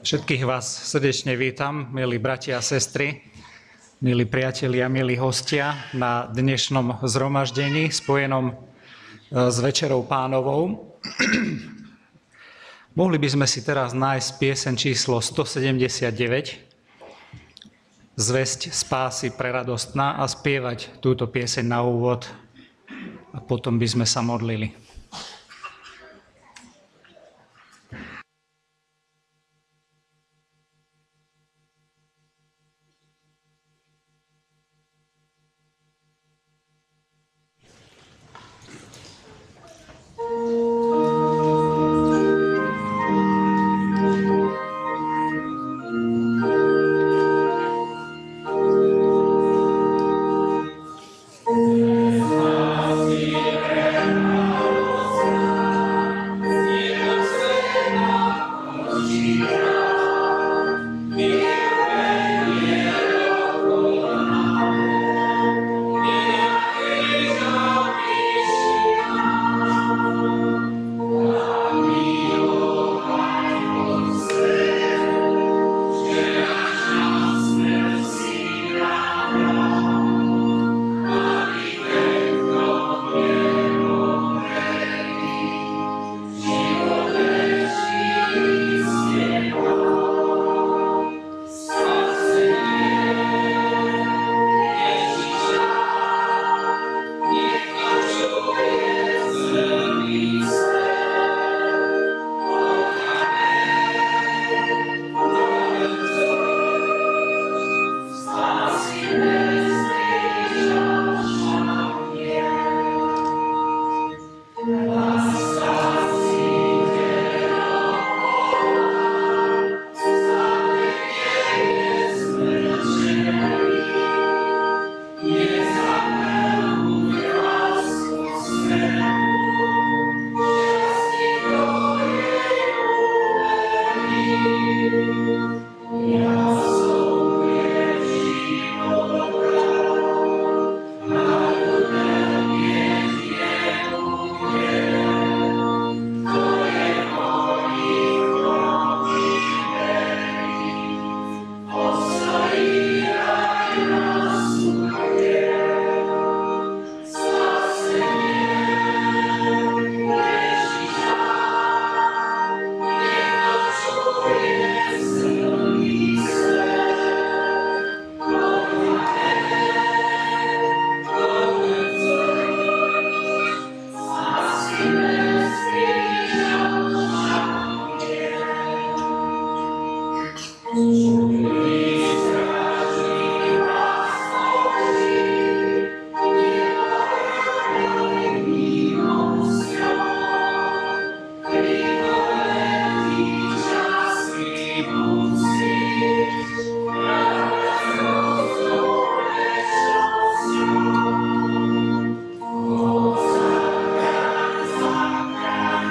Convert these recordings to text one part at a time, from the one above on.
Všetkých vás srdečne vítam, milí bratia a sestry, milí priatelia, milí hostia na dnešnom zhromaždení spojenom s Večerou Pánovou. Mohli by sme si teraz nájsť pieseň číslo 179, Zvesť spásy preradostná, a spievať túto pieseň na úvod a potom by sme sa modlili.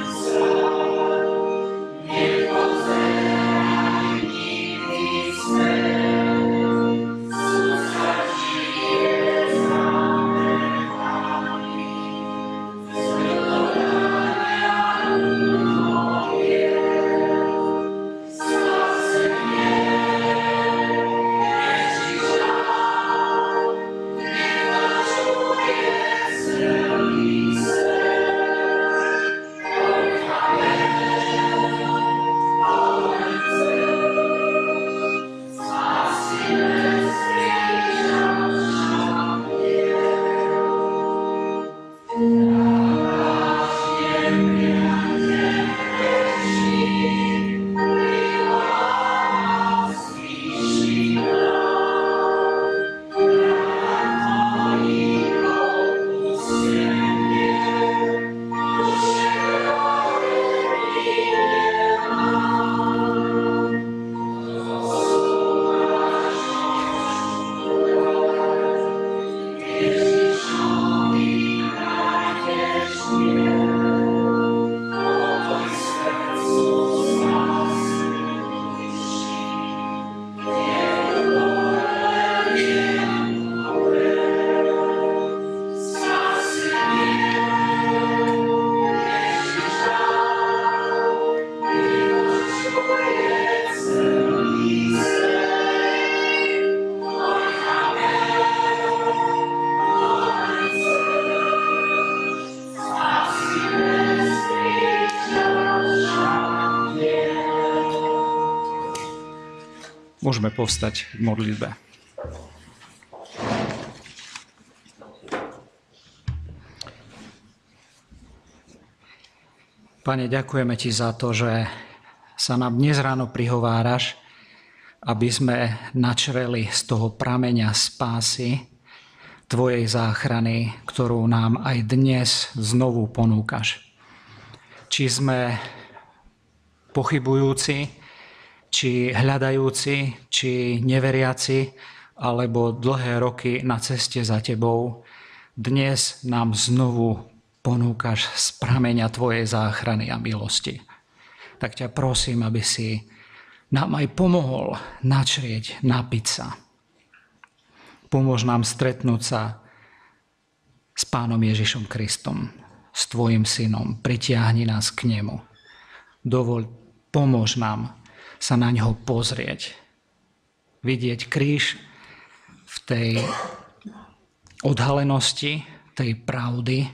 Amen. Môžeme povstať k modlitbe. Pane, ďakujeme Ti za to, že sa nám dnes ráno prihováraš, aby sme načreli z toho prameňa spásy Tvojej záchrany, ktorú nám aj dnes znovu ponúkaš. Či sme pochybujúci, či hľadajúci, či neveriaci, alebo dlhé roky na ceste za Tebou, dnes nám znovu ponúkaš z prameňa Tvojej záchrany a milosti. Tak ťa prosím, aby si nám aj pomohol načrieť, napiť sa. Pomôž nám stretnúť sa s Pánom Ježišom Kristom, s Tvojim Synom. Pritiahni nás k Nemu. Pomôž nám sa na ňoho pozrieť. Vidieť kríž v tej odhalenosti, tej pravdy,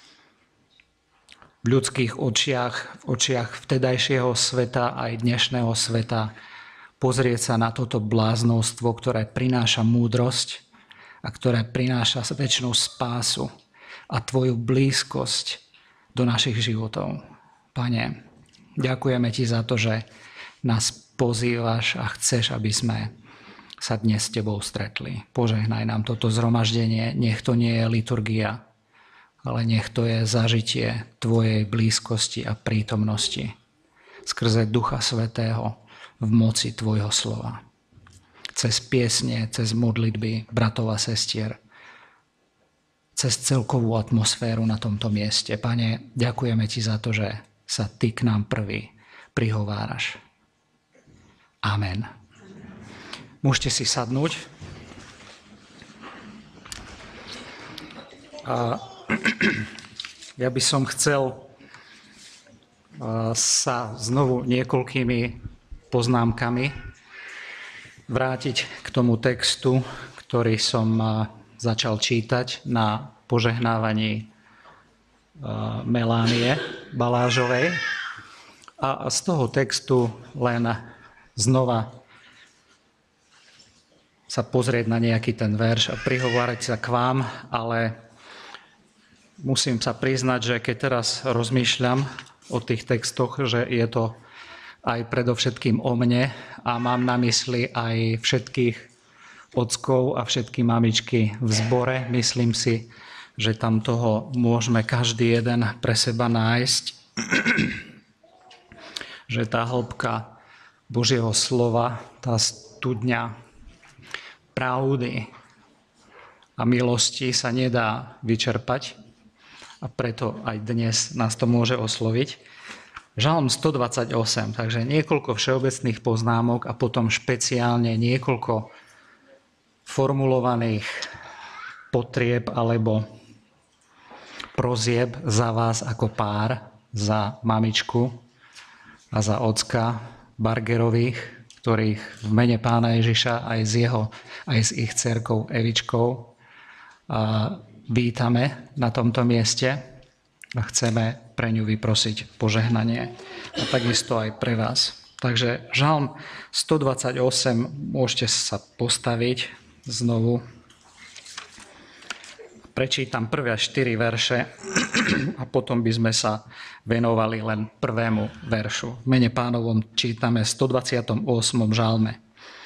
v ľudských očiach, v očiach vtedajšieho sveta aj dnešného sveta, pozrieť sa na toto bláznostvo, ktoré prináša múdrosť a ktoré prináša večnú spásu a Tvoju blízkosť do našich životov. Pane, ďakujeme Ti za to, že nás pozývaš a chceš, aby sme sa dnes s Tebou stretli. Požehnaj nám toto zhromaždenie, nech to nie je liturgia, ale nech to je zažitie Tvojej blízkosti a prítomnosti skrze Ducha Svätého v moci Tvojho slova. Cez piesne, cez modlitby bratov a sestier, cez celkovú atmosféru na tomto mieste. Pane, ďakujeme Ti za to, že sa Ty k nám prvý prihováraš. Amen. Môžete si sadnúť. Ja by som chcel sa znovu niekoľkými poznámkami vrátiť k tomu textu, ktorý som začal čítať na požehnávaní Melánie Balážovej. A z toho textu len znova sa pozrieť na nejaký ten verš a prihovárať sa k vám, ale musím sa priznať, že keď teraz rozmýšľam o tých textoch, že je to aj predovšetkým o mne a mám na mysli aj všetkých ockov a všetky mamičky v zbore, myslím si, že tam toho môžeme každý jeden pre seba nájsť, že tá hĺbka Božieho slova, tá studňa pravdy a milosti sa nedá vyčerpať a preto aj dnes nás to môže osloviť. Žalm 128, takže niekoľko všeobecných poznámok a potom špeciálne niekoľko formulovaných potrieb alebo prozieb za vás ako pár, za mamičku a za ocka Bargerových, ktorých v mene Pána Ježiša aj s ich dcerkou Evičkou vítame na tomto mieste a chceme pre ňu vyprosiť požehnanie a takisto aj pre vás. Takže Žalm 128, môžete sa postaviť znovu. Prečítam prvé 4 verše a potom by sme sa venovali len prvému veršu. V mene Pánovom čítame 128. žalme.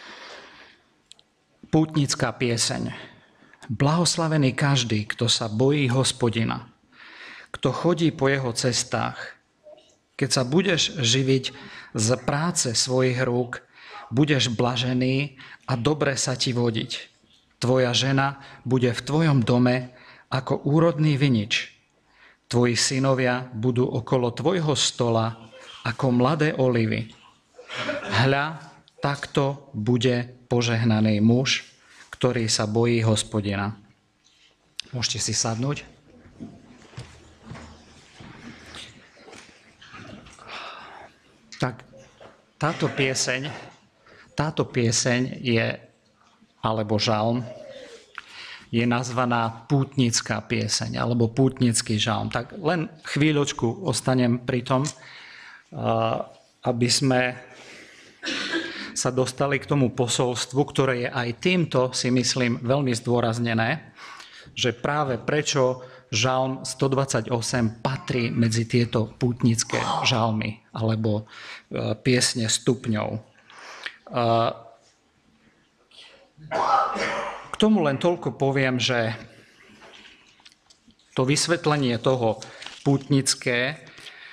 Pútnická pieseň. Blahoslavený každý, kto sa bojí Hospodina, kto chodí po jeho cestách. Keď sa budeš živiť z práce svojich rúk, budeš blažený a dobre sa ti vodiť. Tvoja žena bude v tvojom dome ako úrodný vinič. Tvoji synovia budú okolo tvojho stola ako mladé olivy. Hľa, takto bude požehnaný muž, ktorý sa bojí Hospodina. Môžete si sadnúť. Tak táto pieseň je, alebo žalm, je nazvaná pútnická pieseň, alebo pútnický žalm. Tak len chvíľočku ostanem pri tom, aby sme sa dostali k tomu posolstvu, ktoré je aj týmto, si myslím, veľmi zdôraznené, že práve prečo žalm 128 patrí medzi tieto pútnické žalmy alebo piesne stupňov. K tomu len toľko poviem, že to vysvetlenie toho pútnické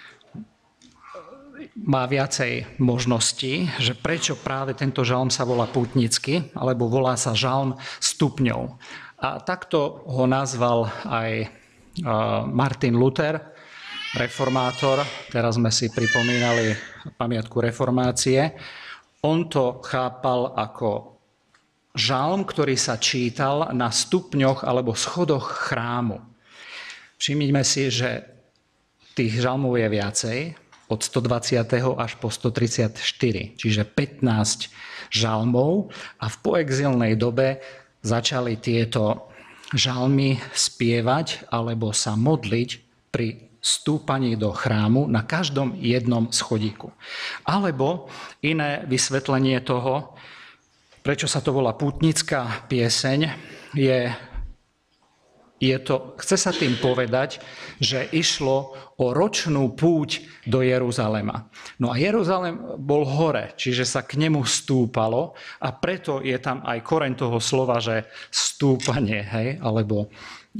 má viacej možností, že prečo práve tento žalm sa volá pútnický, alebo volá sa žalm stupňov. A takto ho nazval aj Martin Luther, reformátor. Teraz sme si pripomínali pamiatku reformácie. On to chápal ako žalm, ktorý sa čítal na stupňoch alebo schodoch chrámu. Všimnime si, že tých žalmov je viacej, od 120. až po 134, čiže 15 žalmov a v poexilnej dobe začali tieto žalmy spievať alebo sa modliť pri vstúpaní do chrámu na každom jednom schodíku. Alebo iné vysvetlenie toho, prečo sa to volá pútnická pieseň, chce sa tým povedať, že išlo o ročnú púť do Jeruzalema. No a Jeruzalem bol hore, čiže sa k nemu stúpalo a preto je tam aj koreň toho slova, že stúpanie, hej, alebo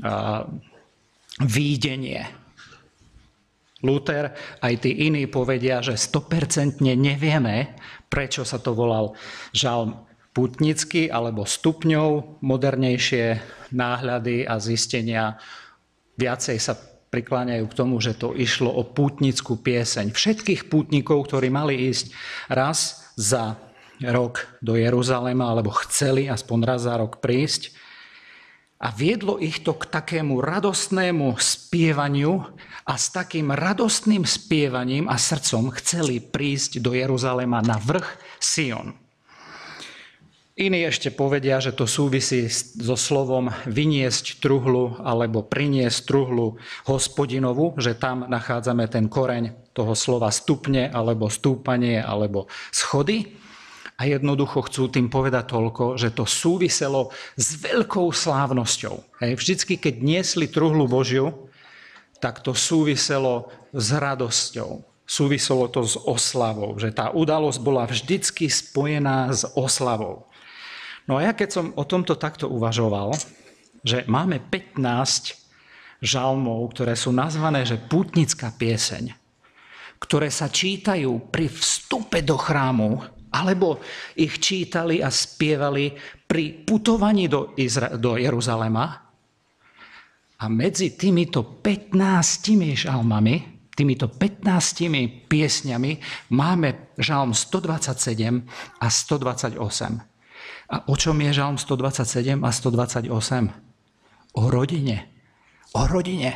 výjdenie. Luther, aj tí iní povedia, že 100% nevieme, prečo sa to volal žalm pútnický alebo stupňov. Modernejšie náhľady a zistenia viacej sa prikláňajú k tomu, že to išlo o pútnickú pieseň. Všetkých pútnikov, ktorí mali ísť raz za rok do Jeruzalema, alebo chceli aspoň raz za rok prísť. A viedlo ich to k takému radostnému spievaniu a s takým radostným spievaním a srdcom chceli prísť do Jeruzalema na vrch Sion. Iní ešte povedia, že to súvisí so slovom vyniesť truhlu alebo priniesť truhlu Hospodinovu, že tam nachádzame ten koreň toho slova stupne alebo stúpanie alebo schody. A jednoducho chcú tým povedať toľko, že to súviselo s veľkou slávnosťou. Vždycky, keď niesli truhlu Božiu, tak to súviselo s radosťou. Súviselo to s oslavou, že tá udalosť bola vždycky spojená s oslavou. No a ja keď som o tomto takto uvažoval, že máme 15 žalmov, ktoré sú nazvané, že pútnická pieseň, ktoré sa čítajú pri vstupe do chrámu, alebo ich čítali a spievali pri putovaní do Jeruzalema. A medzi týmito 15 žalmami, týmito 15 piesňami máme žalm 127 a 128. A o čom je žalm 127 a 128? O rodine. O rodine.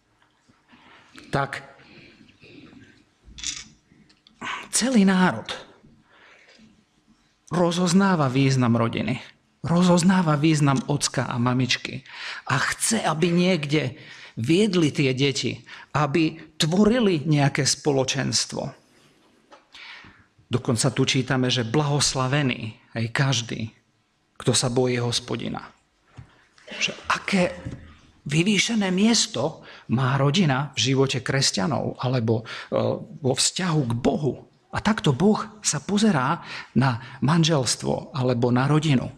Tak celý národ rozoznáva význam rodiny. Rozoznáva význam ocka a mamičky. A chce, aby niekde viedli tie deti, aby tvorili nejaké spoločenstvo. Dokonca tu čítame, že blahoslavený aj každý, kto sa bojí Hospodina. Že aké vyvýšené miesto má rodina v živote kresťanov alebo vo vzťahu k Bohu. A takto Boh sa pozerá na manželstvo alebo na rodinu.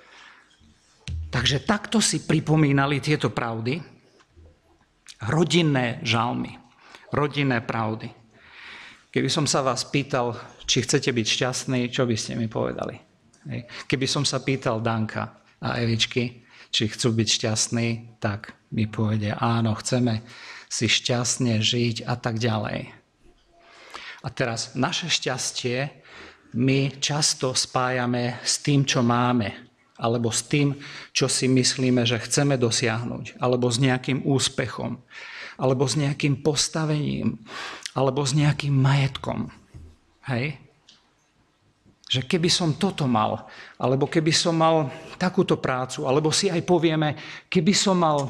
Takže takto si pripomínali tieto pravdy. Rodinné žalmy, rodinné pravdy. Keby som sa vás pýtal, či chcete byť šťastní, čo by ste mi povedali? Keby som sa pýtal Danka a Evičky, či chcú byť šťastní, tak mi povedia, áno, chceme si šťastne žiť a tak ďalej. A teraz naše šťastie my často spájame s tým, čo máme, alebo s tým, čo si myslíme, že chceme dosiahnuť, alebo s nejakým úspechom, alebo s nejakým postavením, alebo s nejakým majetkom. Hej? Že keby som toto mal, alebo keby som mal takúto prácu, alebo si aj povieme, keby som mal...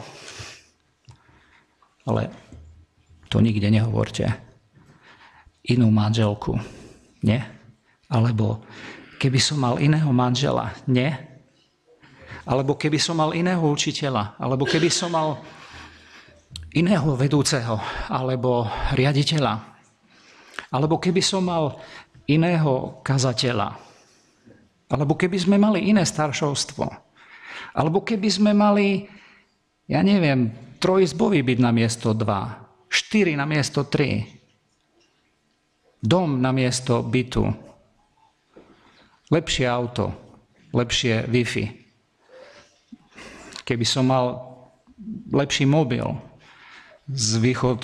Ale to nikde nehovorte. Inú manželku, nie? Alebo keby som mal iného manžela? Nie? Alebo keby som mal iného učiteľa? Alebo keby som mal iného vedúceho? Alebo riaditeľa? Alebo keby som mal iného kazateľa? Alebo keby sme mali iné staršovstvo? Alebo keby sme mali, ja neviem, trojizbový byt na miesto 2, 4 na miesto 3, dom na miesto bytu, lepšie auto, lepšie Wi-Fi. Keby som mal lepší mobil s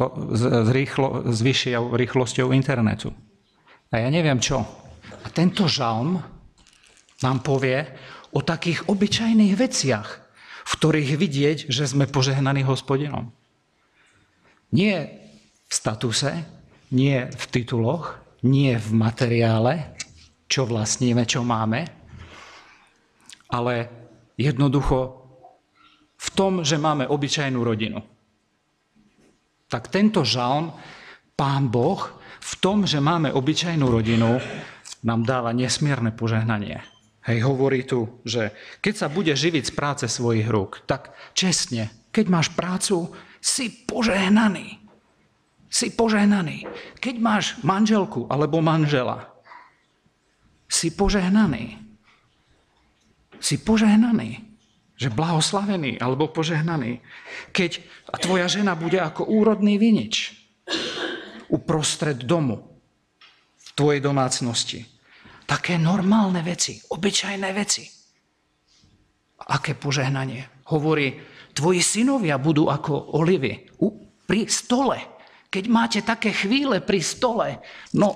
vyššou rýchlosťou internetu. A ja neviem čo. A tento žalm nám povie o takých obyčajných veciach, v ktorých vidieť, že sme požehnaní Hospodinom. Nie v statuse, nie v tituloch, nie v materiále, čo vlastníme, čo máme, ale jednoducho v tom, že máme obyčajnú rodinu. Tak tento žalm, Pán Boh, v tom, že máme obyčajnú rodinu, nám dáva nesmierne požehnanie. Hej, hovorí tu, že keď sa bude živiť z práce svojich rúk, tak čestne, keď máš prácu, si požehnaný. Si požehnaný. Keď máš manželku alebo manžela, si požehnaný. Si požehnaný. Že blahoslavený alebo požehnaný. Keď tvoja žena bude ako úrodný vinič uprostred domu, v tvojej domácnosti. Také normálne veci, obyčajné veci. Aké požehnanie? Hovorí, tvoji synovia budú ako olivy pri stole. Keď máte také chvíle pri stole, no,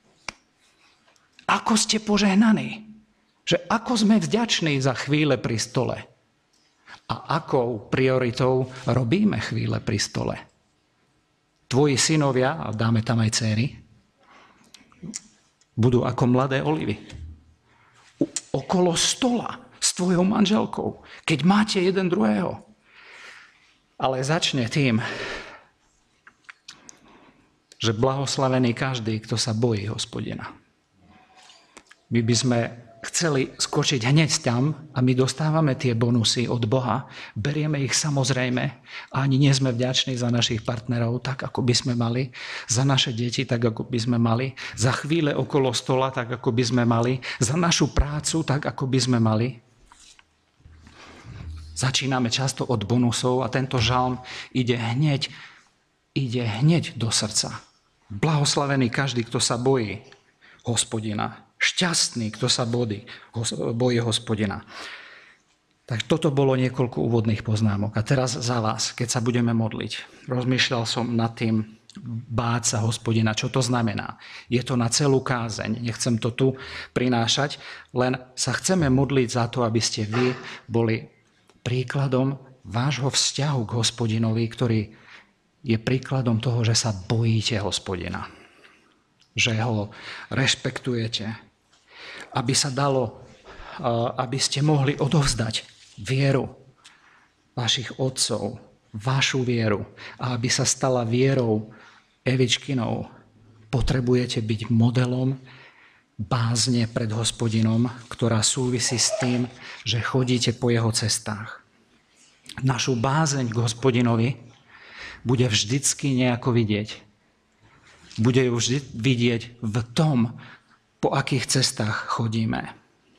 ako ste požehnaní? Že ako sme vďační za chvíle pri stole? A akou prioritou robíme chvíle pri stole? Tvoji synovia, a dáme tam aj dcéry, budú ako mladé olivy. Okolo stola s tvojou manželkou, keď máte jeden druhého. Ale začne tým, že blahoslavený každý, kto sa bojí Hospodina. My by sme chceli skočiť hneď tam a my dostávame tie bonusy od Boha, berieme ich samozrejme a ani nie sme vďační za našich partnerov tak, ako by sme mali, za naše deti tak, ako by sme mali, za chvíle okolo stola tak, ako by sme mali, za našu prácu tak, ako by sme mali. Začíname často od bonusov a tento žalm ide hneď do srdca. Blahoslavený každý, kto sa bojí Hospodina. Šťastný, kto sa bojí Hospodina. Tak toto bolo niekoľko úvodných poznámok. A teraz za vás, keď sa budeme modliť. Rozmýšľal som nad tým báť sa Hospodina. Čo to znamená? Je to na celú kázeň. Nechcem to tu prinášať, len sa chceme modliť za to, aby ste vy boli príkladom vášho vzťahu k Hospodinovi, ktorý je príkladom toho, že sa bojíte Hospodina. Že ho rešpektujete. Aby sa dalo, aby ste mohli odovzdať vieru vašich otcov, vašu vieru a aby sa stala vierou Evičkinou, potrebujete byť modelom bázne pred Hospodinom, ktorá súvisí s tým, že chodíte po jeho cestách. Našu bázeň k Hospodinovi bude vždycky nejako vidieť. Bude ju vždy vidieť v tom, po akých cestách chodíme.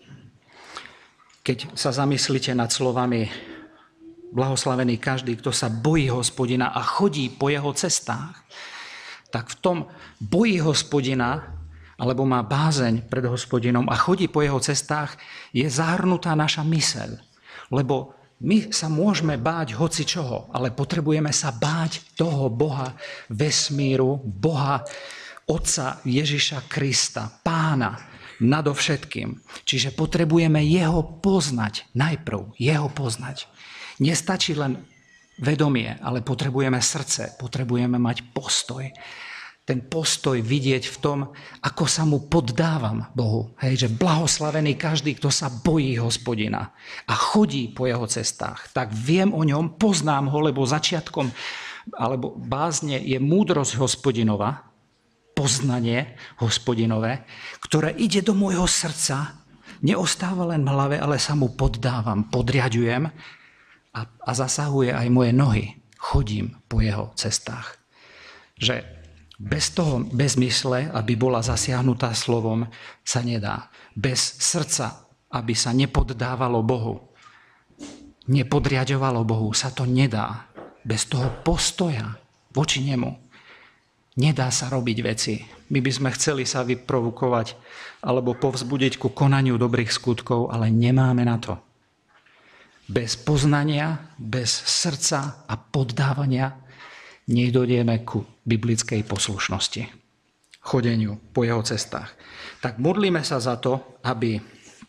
Keď sa zamyslíte nad slovami blahoslavený každý, kto sa bojí Hospodina a chodí po jeho cestách, tak v tom bojí Hospodina, alebo má bázeň pred Hospodinom a chodí po jeho cestách, je zahrnutá naša myseľ. Lebo my sa môžeme báť hoci čoho, ale potrebujeme sa báť toho Boha vesmíru, Boha Otca Ježiša Krista, Pána, nadovšetkým. Čiže potrebujeme jeho poznať, najprv jeho poznať. Nestačí len vedomie, ale potrebujeme srdce, potrebujeme mať postoj. Ten postoj vidieť v tom, ako sa mu poddávam Bohu. Hej, že blahoslavený každý, kto sa bojí Hospodina a chodí po jeho cestách, tak viem o ňom, poznám ho, lebo začiatkom alebo bázne je múdrosť Hospodinova, poznanie Hospodinové, ktoré ide do môjho srdca neostáva len v hlave, ale sa mu poddávam, podriaďujem a zasahuje aj moje nohy. Chodím po jeho cestách. Že bez toho, bez mysle, aby bola zasiahnutá slovom, sa nedá. Bez srdca, aby sa nepoddávalo Bohu, nepodriaďovalo Bohu, sa to nedá. Bez toho postoja voči nemu nedá sa robiť veci. My by sme chceli sa vyprovokovať alebo povzbudiť ku konaniu dobrých skutkov, ale nemáme na to. Bez poznania, bez srdca a poddávania nedojdeme ku biblickej poslušnosti, chodeniu po jeho cestách. Tak modlíme sa za to, aby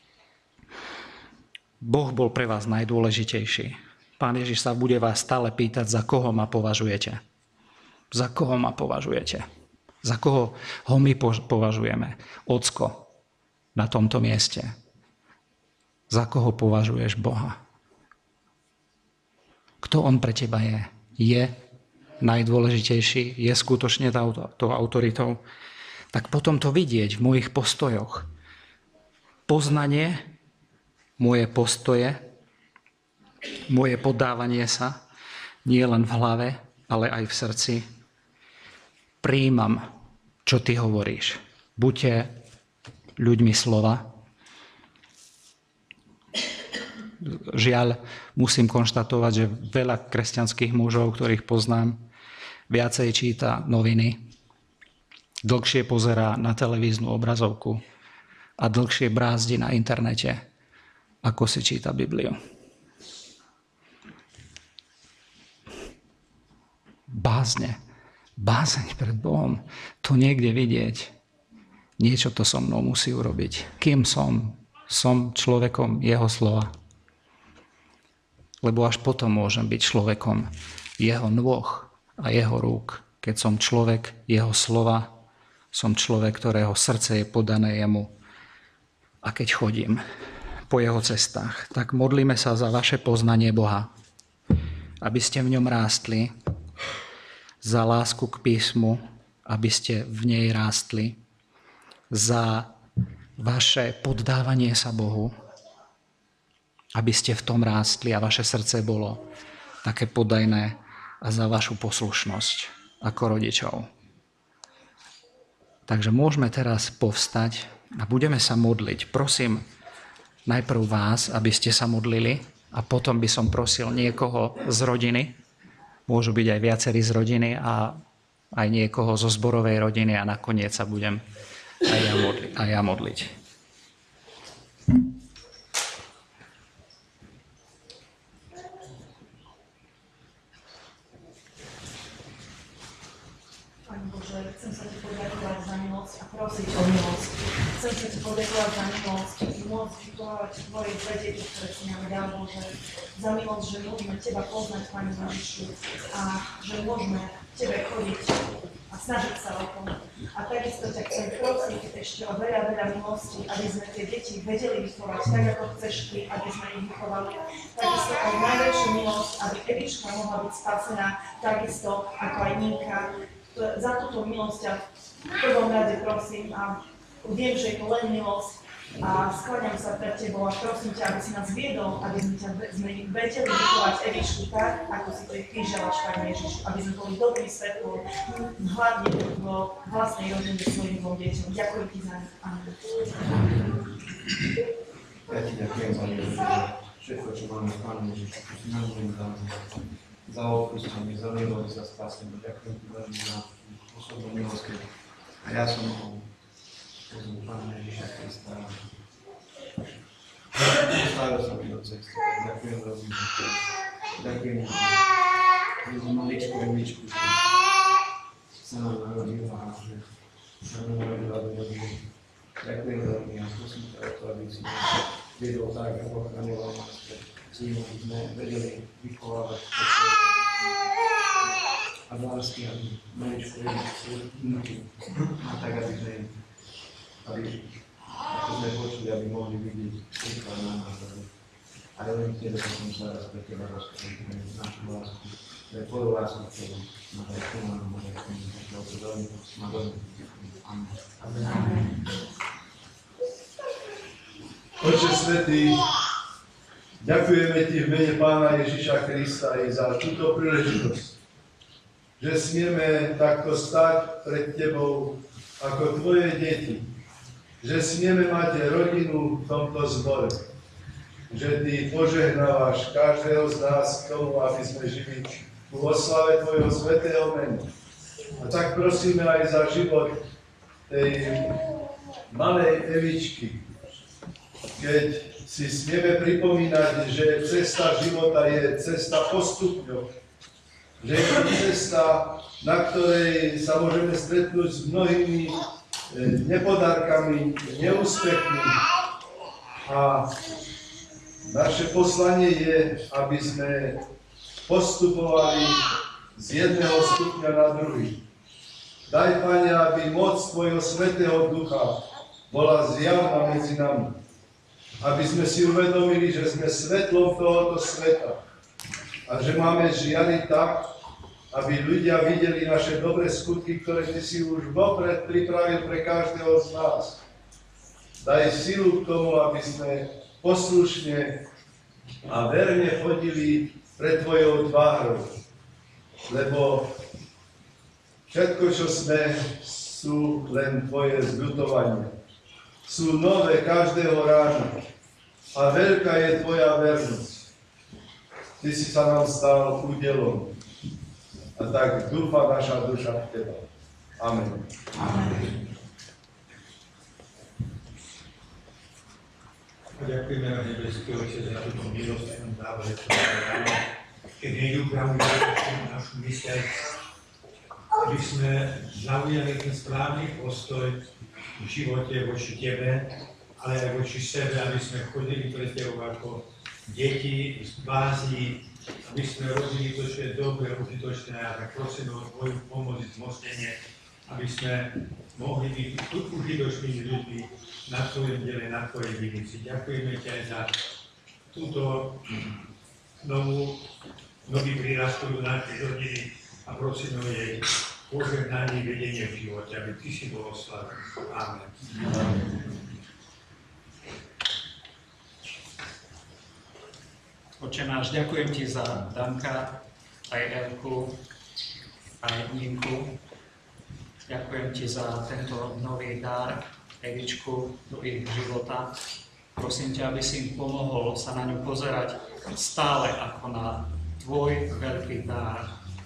Boh bol pre vás najdôležitejší. Pán Ježiš sa bude vás stále pýtať, za koho ma považujete. Za koho ma považujete? Za koho ho my považujeme? Ocko na tomto mieste. Za koho považuješ Boha? Kto on pre teba je? Je najdôležitejší? Je skutočne tou autoritou? Tak potom to vidieť v mojich postojoch. Poznanie, moje postoje, moje poddávanie sa, nie len v hlave, ale aj v srdci. Prijímam, čo ty hovoríš. Buďte ľuďmi slova. Žiaľ, musím konštatovať, že veľa kresťanských mužov, ktorých poznám, viacej číta noviny, dlhšie pozerá na televíznu obrazovku a dlhšie brázdi na internete, ako si číta Bibliu. Bázeň pred Bohom, to niekde vidieť. Niečo to so mnou musí urobiť. Kým som? Som človekom jeho slova. Lebo až potom môžem byť človekom jeho nôh a jeho rúk. Keď som človek jeho slova, som človek, ktorého srdce je podané jemu. A keď chodím po jeho cestách, tak modlíme sa za vaše poznanie Boha, aby ste v ňom rástli, za lásku k písmu, aby ste v nej rástli, za vaše poddávanie sa Bohu, aby ste v tom rástli a vaše srdce bolo také podajné, a za vašu poslušnosť ako rodičov. Takže môžeme teraz povstať a budeme sa modliť. Prosím najprv vás, aby ste sa modlili, a potom by som prosil niekoho z rodiny, môžu byť aj viacerí z rodiny a aj niekoho zo zborovej rodiny, a nakoniec sa budem aj ja modliť. Pane Bože, chcem sa Ti poďakovať za milosť a prosiť o milosť. Chcem sa Ti poďakovať za milosť i môcť vykonávať Tvoje deti, ktoré si nám dal, Bože. Za milosť, že môžeme Teba poznať, Pane Ježišu, a že môžeme Tebe chodiť a snažiť sa o tom. A takisto ťa chcem prosiť ešte o veľa milostí, aby sme tie deti vedeli vychovať tak, ako chceš Ty, aby sme ich vychovali. Takisto o najväčšiu milosť, aby Evička mohla byť spasená, takisto ako aj Ninka. Za túto milosť ťa v prvom rade prosím a viem, že je to len milosť a skláňam sa pred Tebou a prosím ťa, aby si nás viedol, aby sme vedeli vychovať Evičku tak, ako si to Ty želáš, Pane Ježišu, aby sme boli dobrý svetlom, hlavne vo vlastnej rodine svojim dvom deťom. Ďakujem Ti za nich. Amen. Ja Ti ďakujem za všetko, čo máme, Pane Ježišu, čo si nám dám. Za odpustenie, za milosť, za spasenie. Ďakujem Ti veľmi za osobnú milosť. A ja som pozvú Pána Ježiša Krista. Postavil som Ti do cesty. Ďakujem veľmi za to. Ďakujem Ti za maličku Emičku, že sa nám narodila a že sa nám narodila do rodiny. Ďakujem veľmi a prosím ťa o to, aby si viedol tak, ako chraňoval nás pred tým, aby sme vedeli vychovávať a lásky, aby maličku Emičku a tak, aby sme ako sme počuli, aby mohli vidieť všetko na nás. A ja len Tebe som sa raz pre Teba rozkryť, našu lásku, pre Tvoju lásku, ktorú ma daj k tomu, ma daj k tomu, ja to veľmi ma veľmi ďakujem. Amen. Amen. Oče svätý, ďakujeme Ti v mene Pána Ježiša Krista aj za túto príležitosť, že smieme takto stať pred Tebou ako Tvoje deti, že smieme mať rodinu v tomto zbore, že Ty požehnávaš každého z nás k tomu, aby sme žili v oslave Tvojho svätého mena. A tak prosíme aj za život tej malej Evičky, keď si smieme pripomínať, že cesta života je cesta postupňov, že je to cesta, na ktorej sa môžeme stretnúť s mnohými nepodárkami, neúspechmi. A naše poslanie je, aby sme postupovali z jedného stupňa na druhý. Daj, Pane, aby moc Tvojho Svätého Ducha bola zjavná medzi nami. Aby sme si uvedomili, že sme svetlom tohoto sveta a že máme žiariť tak, aby ľudia videli naše dobré skutky, ktoré Ty si už vopred pripravil pre každého z nás. Daj silu k tomu, aby sme poslušne a verne chodili pred Tvojou tvárou, lebo všetko, čo sme, sú len Tvoje zľutovania. Sú nové každého rána a veľká je Tvoja vernosť. Ty si sa nám stal údelom. A tak dúfa naša duša v Teba. Amen. Amen. Ďakujeme na nebeský Otče za túto milosť, ktorú nám dáva, že to dáva. Keď neupravujeme našu myseľ, aby sme zaujali ten správny postoj v živote voči Tebe, ale aj voči sebe, aby sme chodili pred Tebou ako deti z bází, aby sme robili to, čo je dobre, užitočné, a tak prosím o Tvoju pomoc, zmocnenie, aby sme mohli byť užitočnými ľuďmi na Tvojom diele, na Tvojej vinici. Ďakujeme Ti aj za túto nový príraz, ktorú našej rodiny, a prosím o jej požehnanie, vedenie v živote, aby Ty si bol oslavený. Amen. Oče náš, ďakujem Ti za Danka, aj Elku, aj Ninku. Ďakujem Ti za tento nový dar, Evičku, do ich života. Prosím ťa, aby si im pomohol sa na ňu pozerať stále ako na Tvoj veľký dar.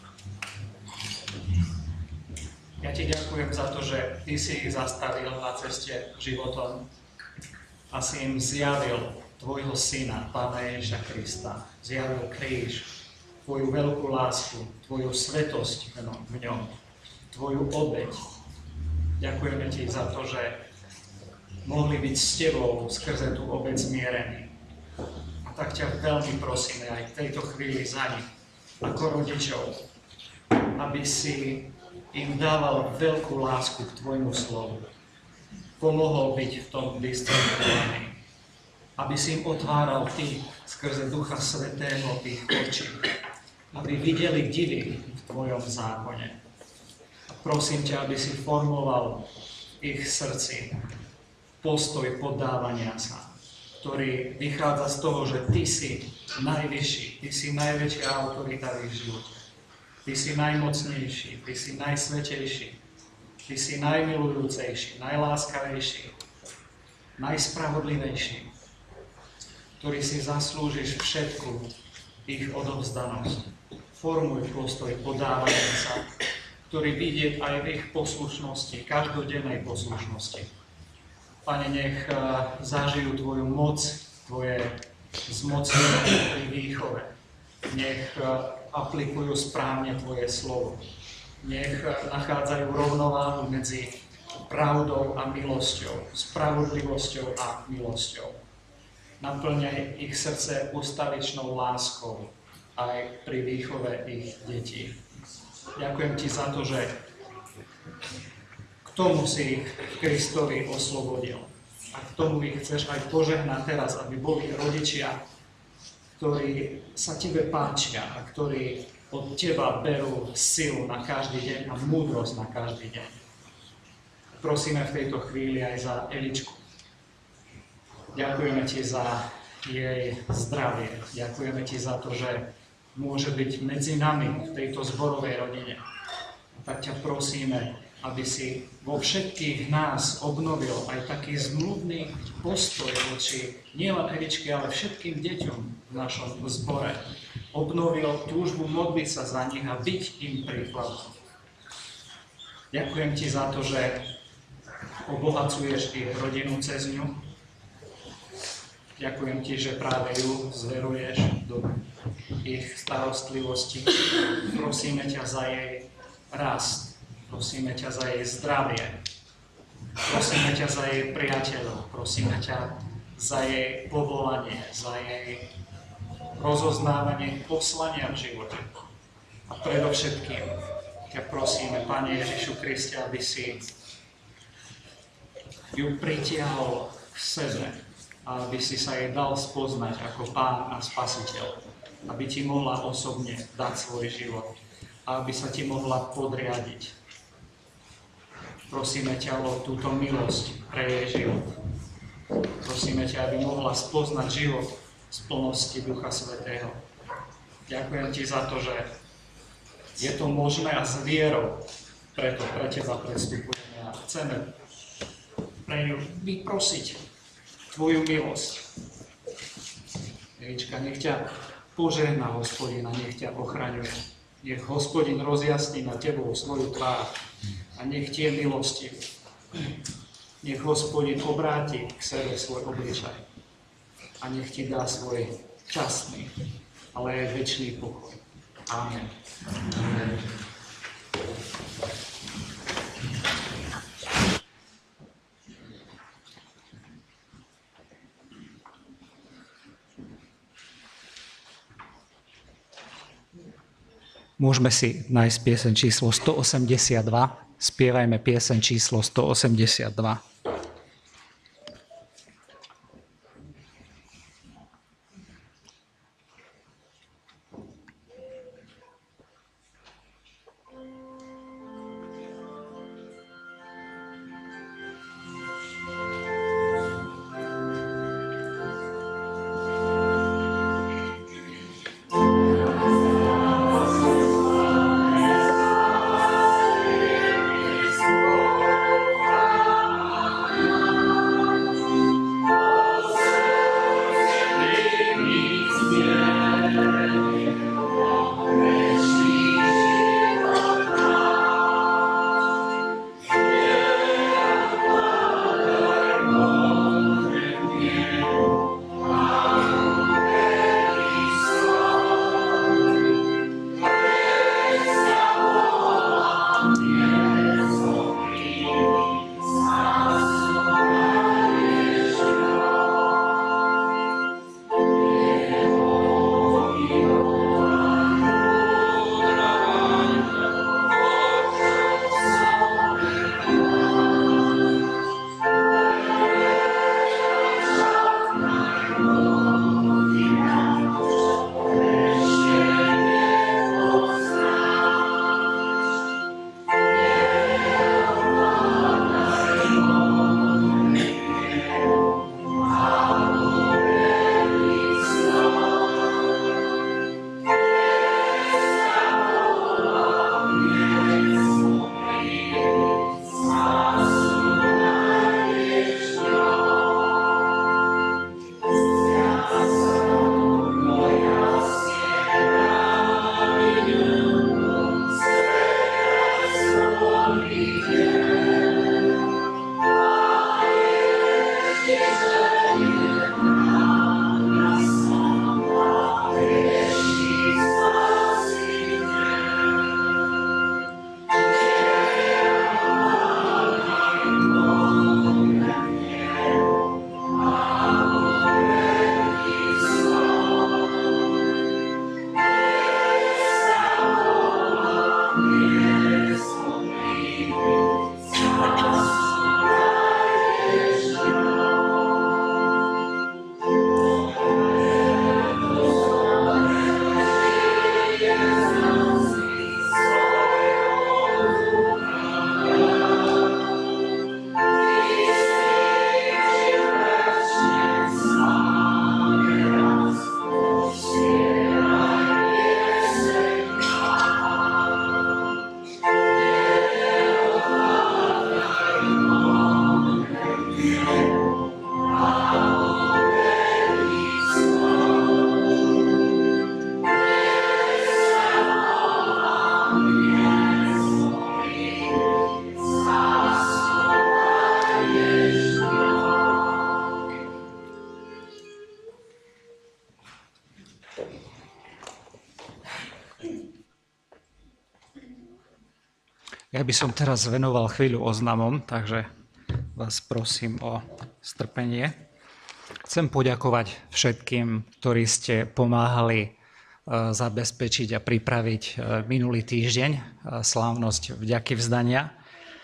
Ja Ti ďakujem za to, že Ty si ich zastavil na ceste životom a si im zjavil Tvojho Syna, Pána Ježiša Krista. Zjavil kríž, Tvoju veľkú lásku, Tvoju svetosť v ňom, Tvoju obeť. Ďakujeme Ti za to, že mohli byť s Tebou skrze tú obeť zmierení. A tak ťa veľmi prosíme aj v tejto chvíli za nich, ako rodičov, aby si im dával veľkú lásku k Tvojmu slovu. Pomohol byť v tom disciplinovaný. Aby si im otváral Ty skrze Ducha Svätého ich oči. Aby videli divy v Tvojom zákone. A prosím ťa, aby si formoval v ich srdci postoj poddávania sa, ktorý vychádza z toho, že Ty si najvyšší, Ty si najväčšia autorita v ich živote. Ty si najmocnejší, Ty si najsvätejší, Ty si najmilujúcejší, najláskavejší, najspravodlivejší, ktorý si zaslúžiš všetku ich odovzdanosť. Formuj postoj podávania sa, ktorý vidieť aj v ich poslušnosti, každodennej poslušnosti. Pane, nech zažijú Tvoju moc, Tvoje zmocnenie pri výchove. Nech aplikujú správne Tvoje slovo. Nech nachádzajú rovnováhu medzi pravdou a milosťou, spravodlivosťou a milosťou. Naplňaj ich srdce ustavičnou láskou aj pri výchove ich detí. Ďakujem Ti za to, že k tomu si ich Kristovi oslobodil. A k tomu ich chceš aj požehnať teraz, aby boli rodičia, ktorí sa Tebe páčia a ktorí od Teba berú silu na každý deň a múdrosť na každý deň. Prosíme v tejto chvíli aj za Eličku. Ďakujeme Ti za jej zdravie. Ďakujeme Ti za to, že môže byť medzi nami v tejto zborovej rodine. Tak ťa prosíme, aby si vo všetkých nás obnovil aj taký zmluvný postoj voči nielen Eričke, ale všetkým deťom v našom zbore. Obnovil túžbu modliť sa za nich a byť im príkladom. Ďakujem Ti za to, že obohacuješ ich rodinu cez ňu. Ďakujem Ti, že práve ju zveruješ do ich starostlivosti. Prosíme ťa za jej rast. Prosíme ťa za jej zdravie. Prosíme ťa za jej priateľov. Prosíme ťa za jej povolanie, za jej rozoznávanie poslania v živote. A predovšetkým ťa prosíme, Pane Ježišu Kriste, aby si ju pritiahol k sebe a aby si sa jej dal spoznať ako Pán a Spasiteľ. Aby Ti mohla osobne dať svoj život a aby sa Ti mohla podriadiť. Prosíme ťa o túto milosť pre jej život. Prosíme ťa, aby mohla spoznať život z plnosti Ducha Svätého. Ďakujem Ti za to, že je to možné a s vierou preto pre Teba predstupujeme a chceme pre ňu vyprosiť Tvoju milosť. Erička, nech ťa požehná Hospodin a nech ťa ochraňuje. Nech Hospodin rozjasní na Tebou svoju tvár a nech Ti je milostivý. Nech Hospodin obráti k sebe svoj obličaj a nech Ti dá svoj časný, ale aj večný pokoj. Amen. Amen. Môžeme si nájsť pieseň číslo 182. Spievajme pieseň číslo 182. Amen. Ja by som teraz venoval chvíľu oznamom, takže vás prosím o strpenie. Chcem poďakovať všetkým, ktorí ste pomáhali zabezpečiť a pripraviť minulý týždeň slávnosť vďaky vzdania.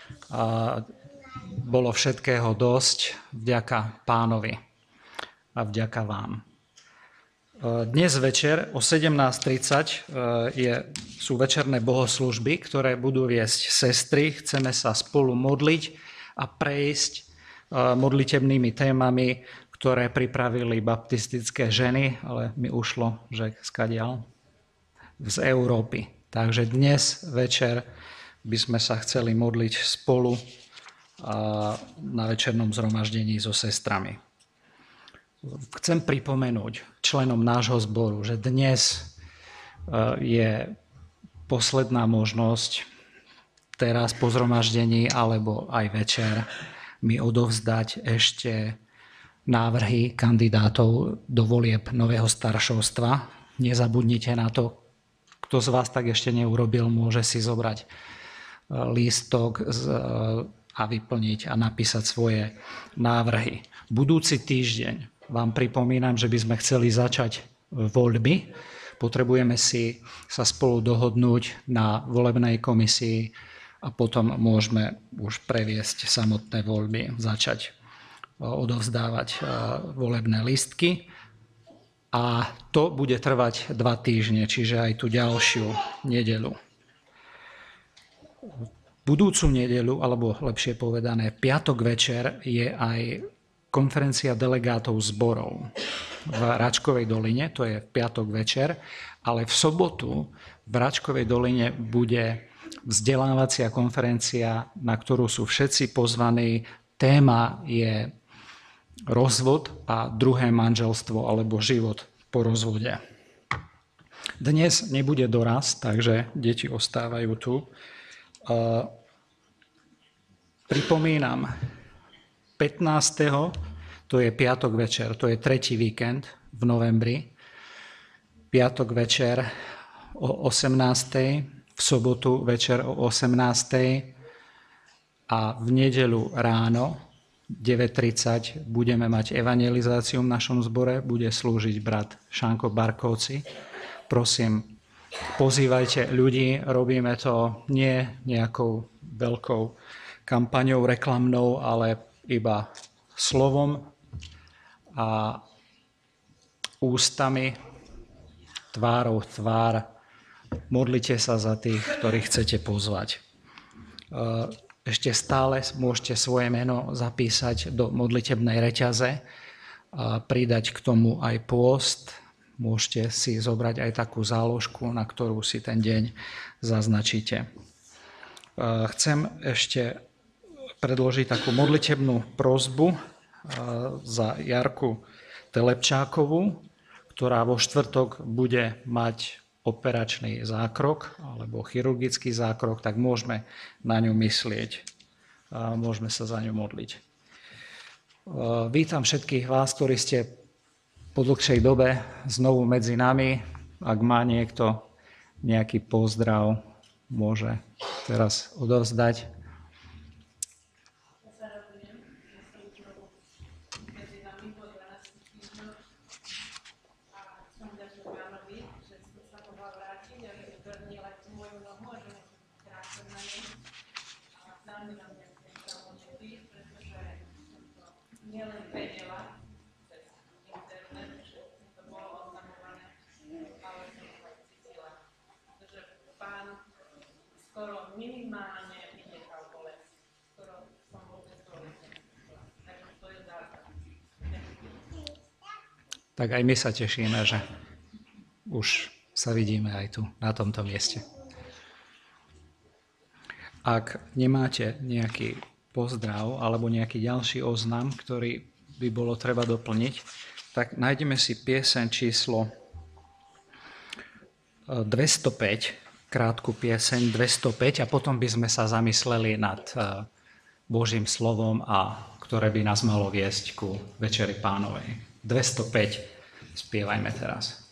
Bolo všetkého dosť vďaka Pánovi a vďaka vám. Dnes večer o 17:30 sú večerné bohoslúžby, ktoré budú viesť sestry. Chceme sa spolu modliť a prejsť modlitebnými témami, ktoré pripravili baptistické ženy, ale mi ušlo, že skadiaľ z Európy. Takže dnes večer by sme sa chceli modliť spolu na večernom zhromaždení so sestrami. Chcem pripomenúť členom nášho zboru, že dnes je posledná možnosť teraz po zhromaždení alebo aj večer mi odovzdať ešte návrhy kandidátov do volieb nového staršovstva. Nezabudnite na to, kto z vás tak ešte neurobil, môže si zobrať lístok a vyplniť a napísať svoje návrhy. Budúci týždeň vám pripomínam, že by sme chceli začať voľby. Potrebujeme sa spolu dohodnúť na volebnej komisii a potom môžeme už previesť samotné voľby, začať odovzdávať volebné lístky. A to bude trvať 2 týždne, čiže aj tú ďalšiu nedeľu. Budúcu nedeľu, alebo lepšie povedané, piatok večer je aj konferencia delegátov zborov v Račkovej doline, to je v piatok večer, ale v sobotu v Račkovej doline bude vzdelávacia konferencia, na ktorú sú všetci pozvaní. Téma je rozvod a druhé manželstvo alebo život po rozvode. Dnes nebude doraz, takže deti ostávajú tu. Pripomínam, 15. to je piatok večer, to je 3. víkend v novembri. Piatok večer o 18. v sobotu večer o 18. a v nedeľu ráno 9:30 budeme mať evangelizáciu v našom zbore, bude slúžiť brat Šanko Barkovci. Prosím, pozývajte ľudí, robíme to nie nejakou veľkou kampaňou reklamnou, ale iba slovom a ústami, tvárou tvár. Modlite sa za tých, ktorých chcete pozvať. Ešte stále môžete svoje meno zapísať do modlitebnej reťaze a pridať k tomu aj pôst. Môžete si zobrať aj takú záložku, na ktorú si ten deň zaznačíte. Chcem ešte predložiť takú modlitebnú prosbu za Jarku Telepčákovú, ktorá vo štvrtok bude mať operačný zákrok alebo chirurgický zákrok, tak môžeme na ňu myslieť. Môžeme sa za ňu modliť. Vítam všetkých vás, ktorí ste po dlhšej dobe znovu medzi nami. Ak má niekto nejaký pozdrav, môže teraz odovzdať. Tak aj my sa tešíme, že už sa vidíme aj tu, na tomto mieste. Ak nemáte nejaký pozdrav alebo nejaký ďalší oznam, ktorý by bolo treba doplniť, tak nájdeme si pieseň číslo 205, krátku pieseň 205 a potom by sme sa zamysleli nad Božím slovom, a ktoré by nás malo viesť ku Večeri Pánovej. 205 spievajme teraz.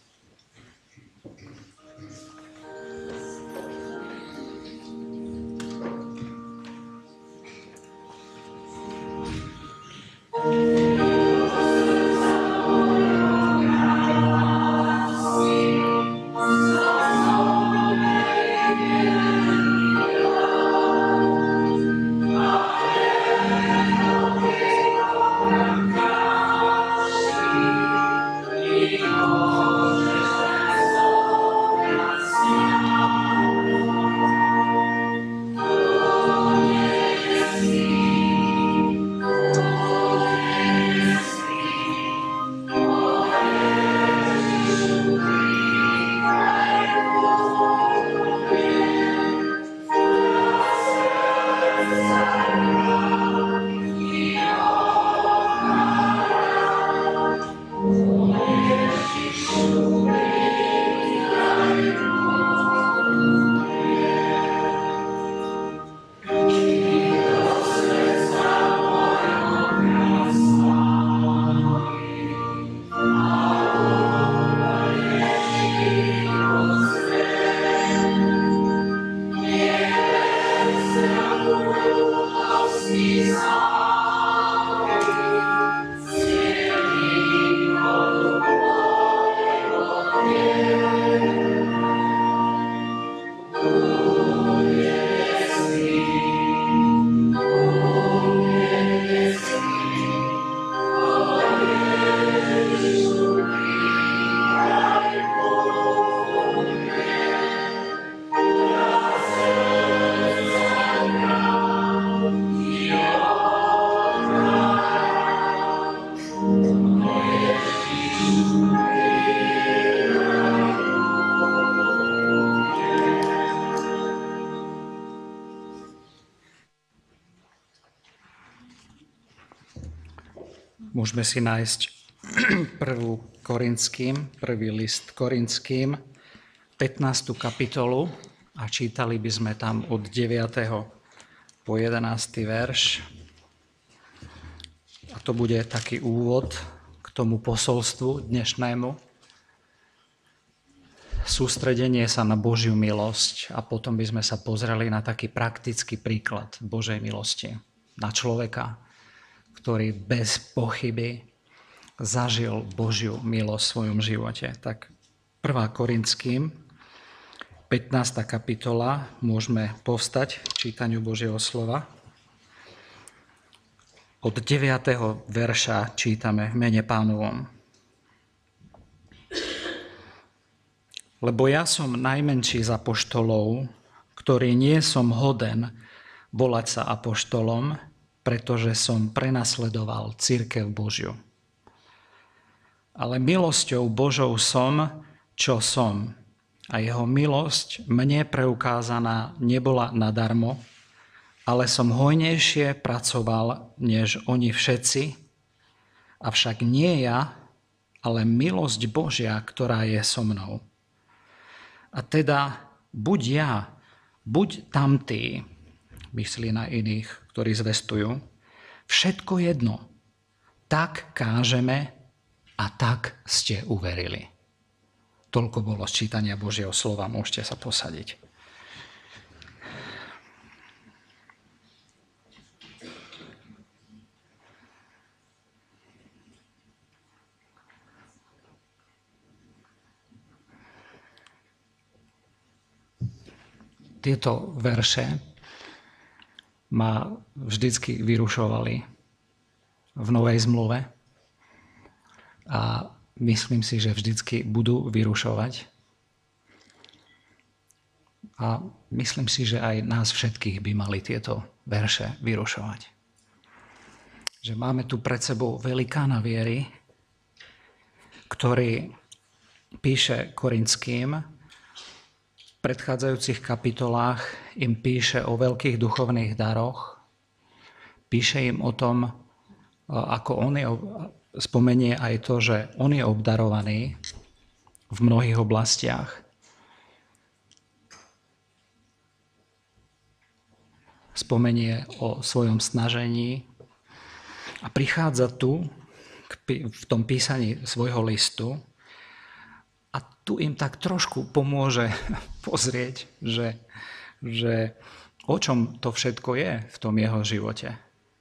Môžeme si nájsť prvý list Korinským, 15. kapitolu a čítali by sme tam od 9. po 11. verš. A to bude taký úvod k tomu posolstvu dnešnému. Sústredenie sa na Božiu milosť a potom by sme sa pozreli na taký praktický príklad Božej milosti. Na človeka, ktorý bez pochyby zažil Božiu milosť v svojom živote. Tak 1. Korinským, 15. kapitola, môžeme povstať k čítaniu Božieho slova. Od 9. verša čítame v mene Pánovom. Lebo ja som najmenší z apoštolov, ktorý nie som hoden volať sa apoštolom, pretože som prenasledoval cirkev Božiu. Ale milosťou Božou som, čo som. A jeho milosť mne preukázaná nebola nadarmo, ale som hojnejšie pracoval, než oni všetci, avšak nie ja, ale milosť Božia, ktorá je so mnou. A teda buď ja, buď tamtí, myslí na iných, ktorí zvestujú, všetko jedno, tak kážeme a tak ste uverili. Toľko bolo z čítania Božieho slova, môžete sa posadiť. Tieto verše ma vždycky vyrušovali v Novej zmluve a myslím si, že vždycky budú vyrušovať. A myslím si, že aj nás všetkých by mali tieto verše vyrušovať. Že máme tu pred sebou velikána viery, ktorý píše Korinským. V predchádzajúcich kapitolách im píše o veľkých duchovných daroch, píše im o tom, ako on je, spomenie aj to, že on je obdarovaný v mnohých oblastiach. Spomenie o svojom snažení a prichádza tu v tom písaní svojho listu a tu im tak trošku pomôže pozrieť, že o čom to všetko je v tom jeho živote.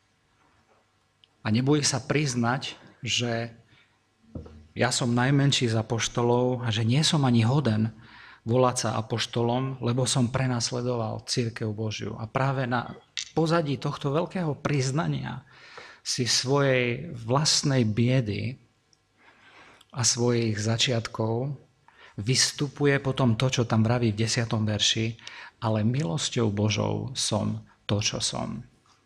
A nebojí sa priznať, že ja som najmenší z apoštolov a že nie som ani hoden volať sa apoštolom, lebo som prenasledoval cirkev Božiu. A práve na pozadí tohto veľkého priznania si svojej vlastnej biedy a svojich začiatkov vystupuje potom to, čo tam vraví v 10. verši, ale milosťou Božou som to, čo som.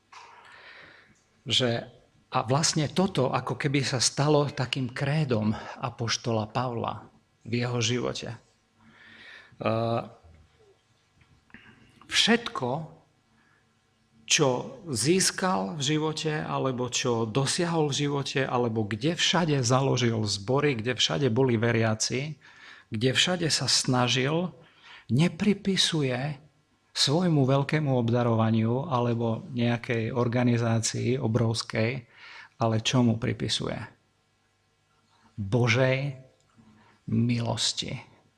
A vlastne toto ako keby sa stalo takým krédom apoštola Pavla v jeho živote. Všetko, čo získal v živote, alebo čo dosiahol v živote, alebo kde všade založil zbory, kde všade boli veriaci, kde všade sa snažil, nepripisuje svojmu veľkému obdarovaniu alebo nejakej organizácii obrovskej, ale čo mu pripisuje? Božej milosti.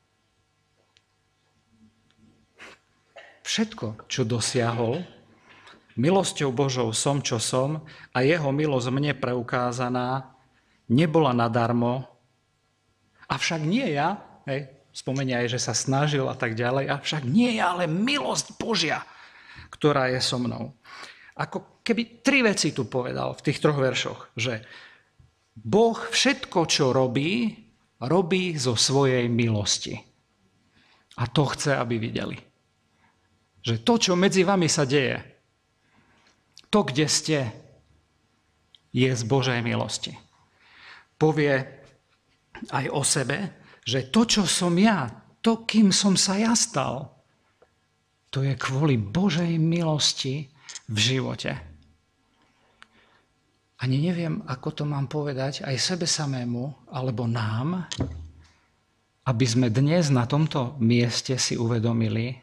Všetko, čo dosiahol, milosťou Božou som, čo som, a jeho milosť mne preukázaná nebola nadarmo, avšak nie ja, spomenia aj, že sa snažil a tak ďalej, avšak nie ja, ale milosť Božia, ktorá je so mnou. Ako keby 3 veci tu povedal v tých 3 veršoch, že Boh všetko, čo robí, robí zo svojej milosti. A to chce, aby videli. Že to, čo medzi vami sa deje, to, kde ste, je z Božej milosti. Povie aj o sebe, že to, čo som ja, to, kým som sa ja stal, to je kvôli Božej milosti v živote. Ani neviem, ako to mám povedať aj sebe samému, alebo nám, aby sme dnes na tomto mieste si uvedomili,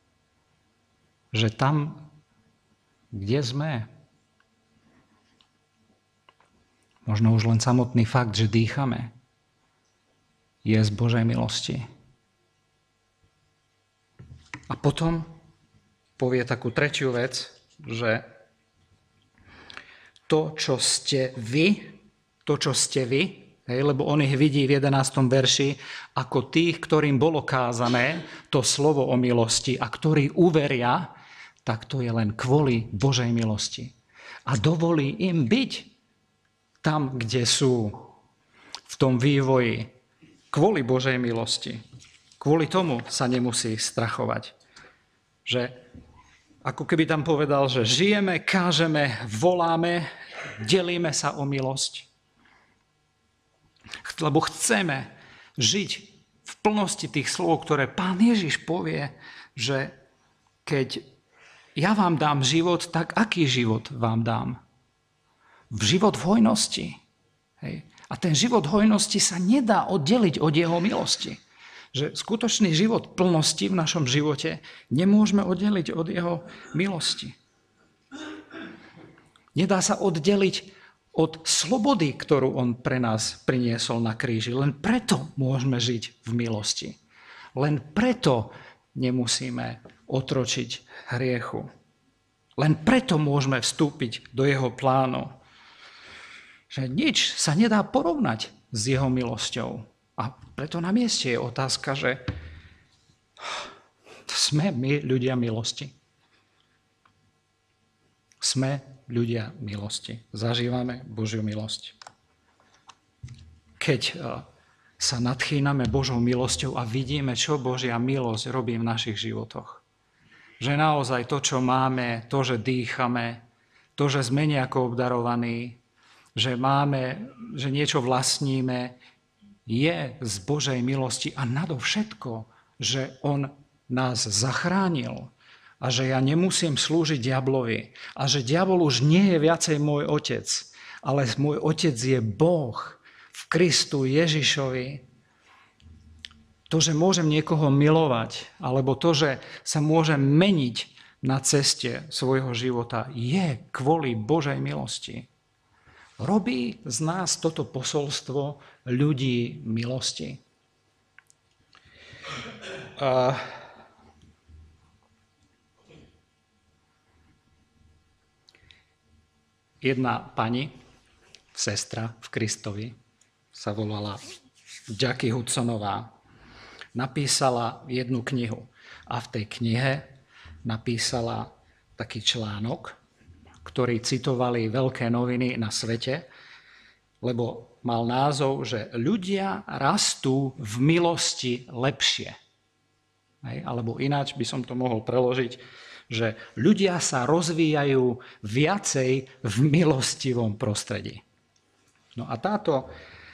že tam, kde sme, možno už len samotný fakt, že dýchame, je z Božej milosti. A potom povie takú tretiu vec, že to, čo ste vy, lebo on ich vidí v 11. verši ako tých, ktorým bolo kázané to slovo o milosti a ktorí uveria, tak to je len kvôli Božej milosti. A dovolí im byť tam, kde sú, v tom vývoji, kvôli Božej milosti. Kvôli tomu sa nemusí strachovať. Že ako keby tam povedal, že žijeme, kážeme, voláme, delíme sa o milosť. Lebo chceme žiť v plnosti tých slov, ktoré Pán Ježiš povie, že keď ja vám dám život, tak aký život vám dám? Život v hojnosti. Hej. A ten život v hojnosti sa nedá oddeliť od jeho milosti. Že skutočný život plnosti v našom živote nemôžeme oddeliť od jeho milosti. Nedá sa oddeliť od slobody, ktorú on pre nás priniesol na kríži. Len preto môžeme žiť v milosti. Len preto nemusíme otročiť hriechu. Len preto môžeme vstúpiť do jeho plánu. Že nič sa nedá porovnať s jeho milosťou. A preto na mieste je otázka, že sme my ľudia milosti. Sme ľudia milosti. Zažívame Božiu milosť. Keď sa nadchýname Božou milosťou a vidíme, čo Božia milosť robí v našich životoch. Že naozaj to, čo máme, to, že dýchame, to, že sme nejako obdarovaní, že máme, že niečo vlastníme, je z Božej milosti a nadovšetko, že on nás zachránil a že ja nemusím slúžiť diablovi a že diabol už nie je viacej môj otec, ale môj otec je Boh v Kristu Ježišovi. To, že môžem niekoho milovať, alebo to, že sa môžem meniť na ceste svojho života, je kvôli Božej milosti. Robí z nás toto posolstvo ľudí milosti. Jedna pani, sestra v Kristovi, sa volala Jackie Hudsonová, napísala jednu knihu. A v tej knihe napísala taký článok, ktorý citovali veľké noviny na svete, lebo mal názov, že ľudia rastú v milosti lepšie. Alebo ináč by som to mohol preložiť, že ľudia sa rozvíjajú viacej v milostivom prostredí. No a táto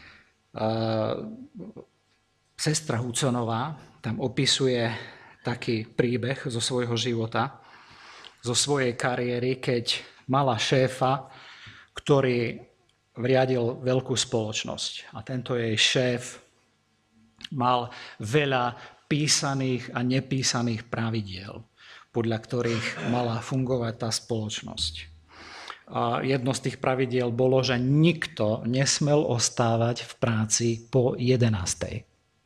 sestra Hudsonová tam opisuje taký príbeh zo svojho života, zo svojej kariéry, keď mala šéfa, ktorý riadil veľkú spoločnosť. A tento jej šéf mal veľa písaných a nepísaných pravidiel, podľa ktorých mala fungovať tá spoločnosť. A jedno z tých pravidiel bolo, že nikto nesmel ostávať v práci po 11:00.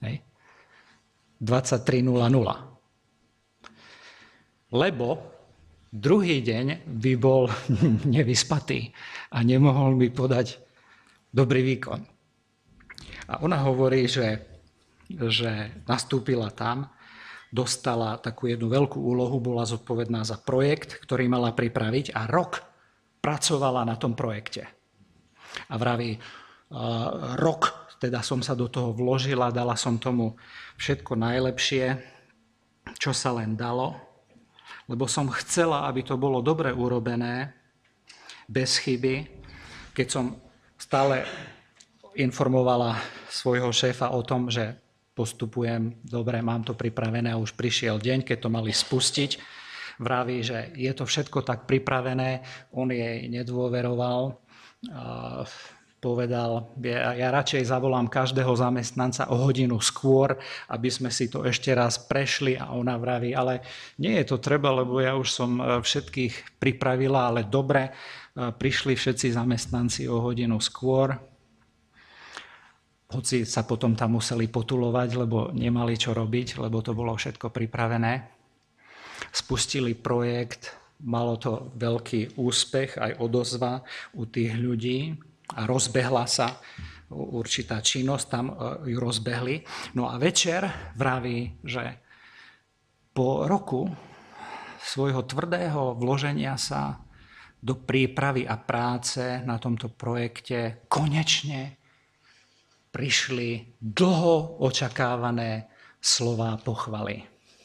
23:00. Lebo druhý deň by bol nevyspatý a nemohol by podať dobrý výkon. A ona hovorí, že nastúpila tam, dostala takú jednu veľkú úlohu, bola zodpovedná za projekt, ktorý mala pripraviť a rok pracovala na tom projekte. A vraví, rok teda som sa do toho vložila, dala som tomu všetko najlepšie, čo sa len dalo, lebo som chcela, aby to bolo dobre urobené, bez chyby. Keď som stále informovala svojho šéfa o tom, že postupujem dobre, mám to pripravené a už prišiel deň, keď to mali spustiť, vraví, že je to všetko tak pripravené, on jej nedôveroval, povedal, ja radšej zavolám každého zamestnanca o hodinu skôr, aby sme si to ešte raz prešli, a ona vraví, ale nie je to treba, lebo ja už som všetkých pripravila, ale dobre, prišli všetci zamestnanci o hodinu skôr, hoci sa potom tam museli potulovať, lebo nemali čo robiť, lebo to bolo všetko pripravené. Spustili projekt, malo to veľký úspech, aj odozva u tých ľudí a rozbehla sa určitá činnosť, tam ju rozbehli. No a večer vraví, že po roku svojho tvrdého vloženia sa do prípravy a práce na tomto projekte konečne prišli dlho očakávané slová pochvaly.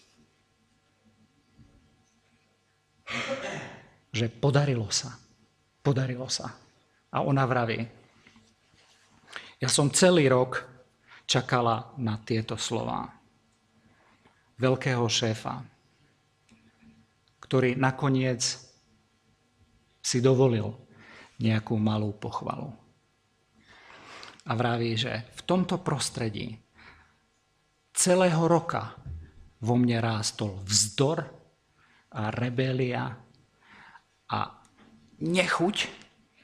Že podarilo sa. Podarilo sa. A ona vraví, ja som celý rok čakala na tieto slová veľkého šéfa, ktorý nakoniec si dovolil nejakú malú pochvalu. A vraví, že v tomto prostredí celého roka vo mne rástol vzdor a rebélia a nechuť.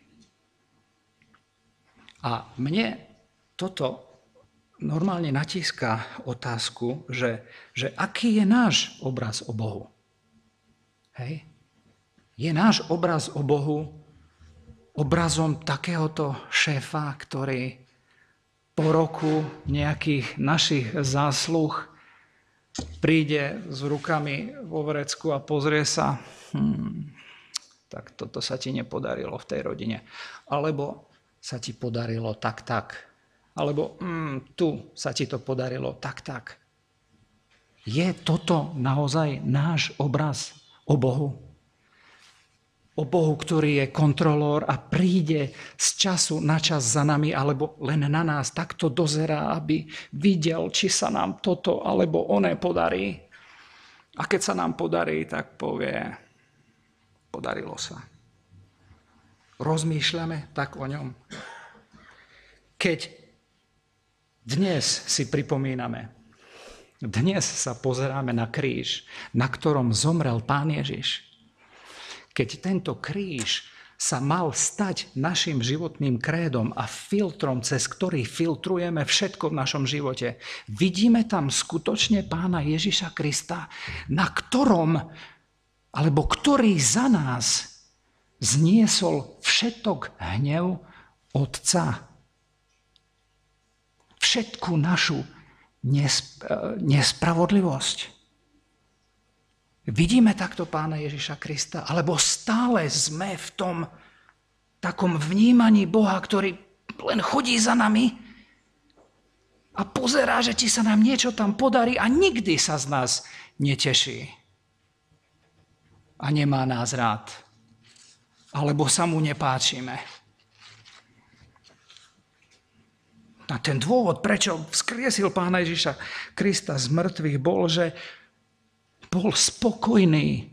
A mne toto normálne natíska otázku, že aký je náš obraz o Bohu. Hej? Je náš obraz o Bohu obrazom takéhoto šéfa, ktorý po roku nejakých našich zásluh príde s rukami vo vrecku a pozrie sa, tak toto sa ti nepodarilo v tej rodine. Alebo sa ti podarilo tak. Alebo tu sa ti to podarilo tak. Je toto naozaj náš obraz o Bohu? O Bohu, ktorý je kontrolór a príde z času na čas za nami, alebo len na nás takto dozerá, aby videl, či sa nám toto alebo oné podarí. A keď sa nám podarí, tak povie, podarilo sa. Rozmýšľame tak o ňom. Keď dnes si pripomíname, dnes sa pozeráme na kríž, na ktorom zomrel Pán Ježiš. Keď tento kríž sa mal stať našim životným krédom a filtrom, cez ktorý filtrujeme všetko v našom živote, vidíme tam skutočne Pána Ježiša Krista, na ktorom, alebo ktorý za nás zniesol všetok hnev Otca. Všetku našu nespravodlivosť. Vidíme takto Pána Ježiša Krista, alebo stále sme v tom takom vnímaní Boha, ktorý len chodí za nami a pozerá, že či sa nám niečo tam podarí a nikdy sa z nás neteší. A nemá nás rád. Alebo sa mu nepáčime. A ten dôvod, prečo vzkriesil Pána Ježiša Krista z mŕtvych, bol, že bol spokojný,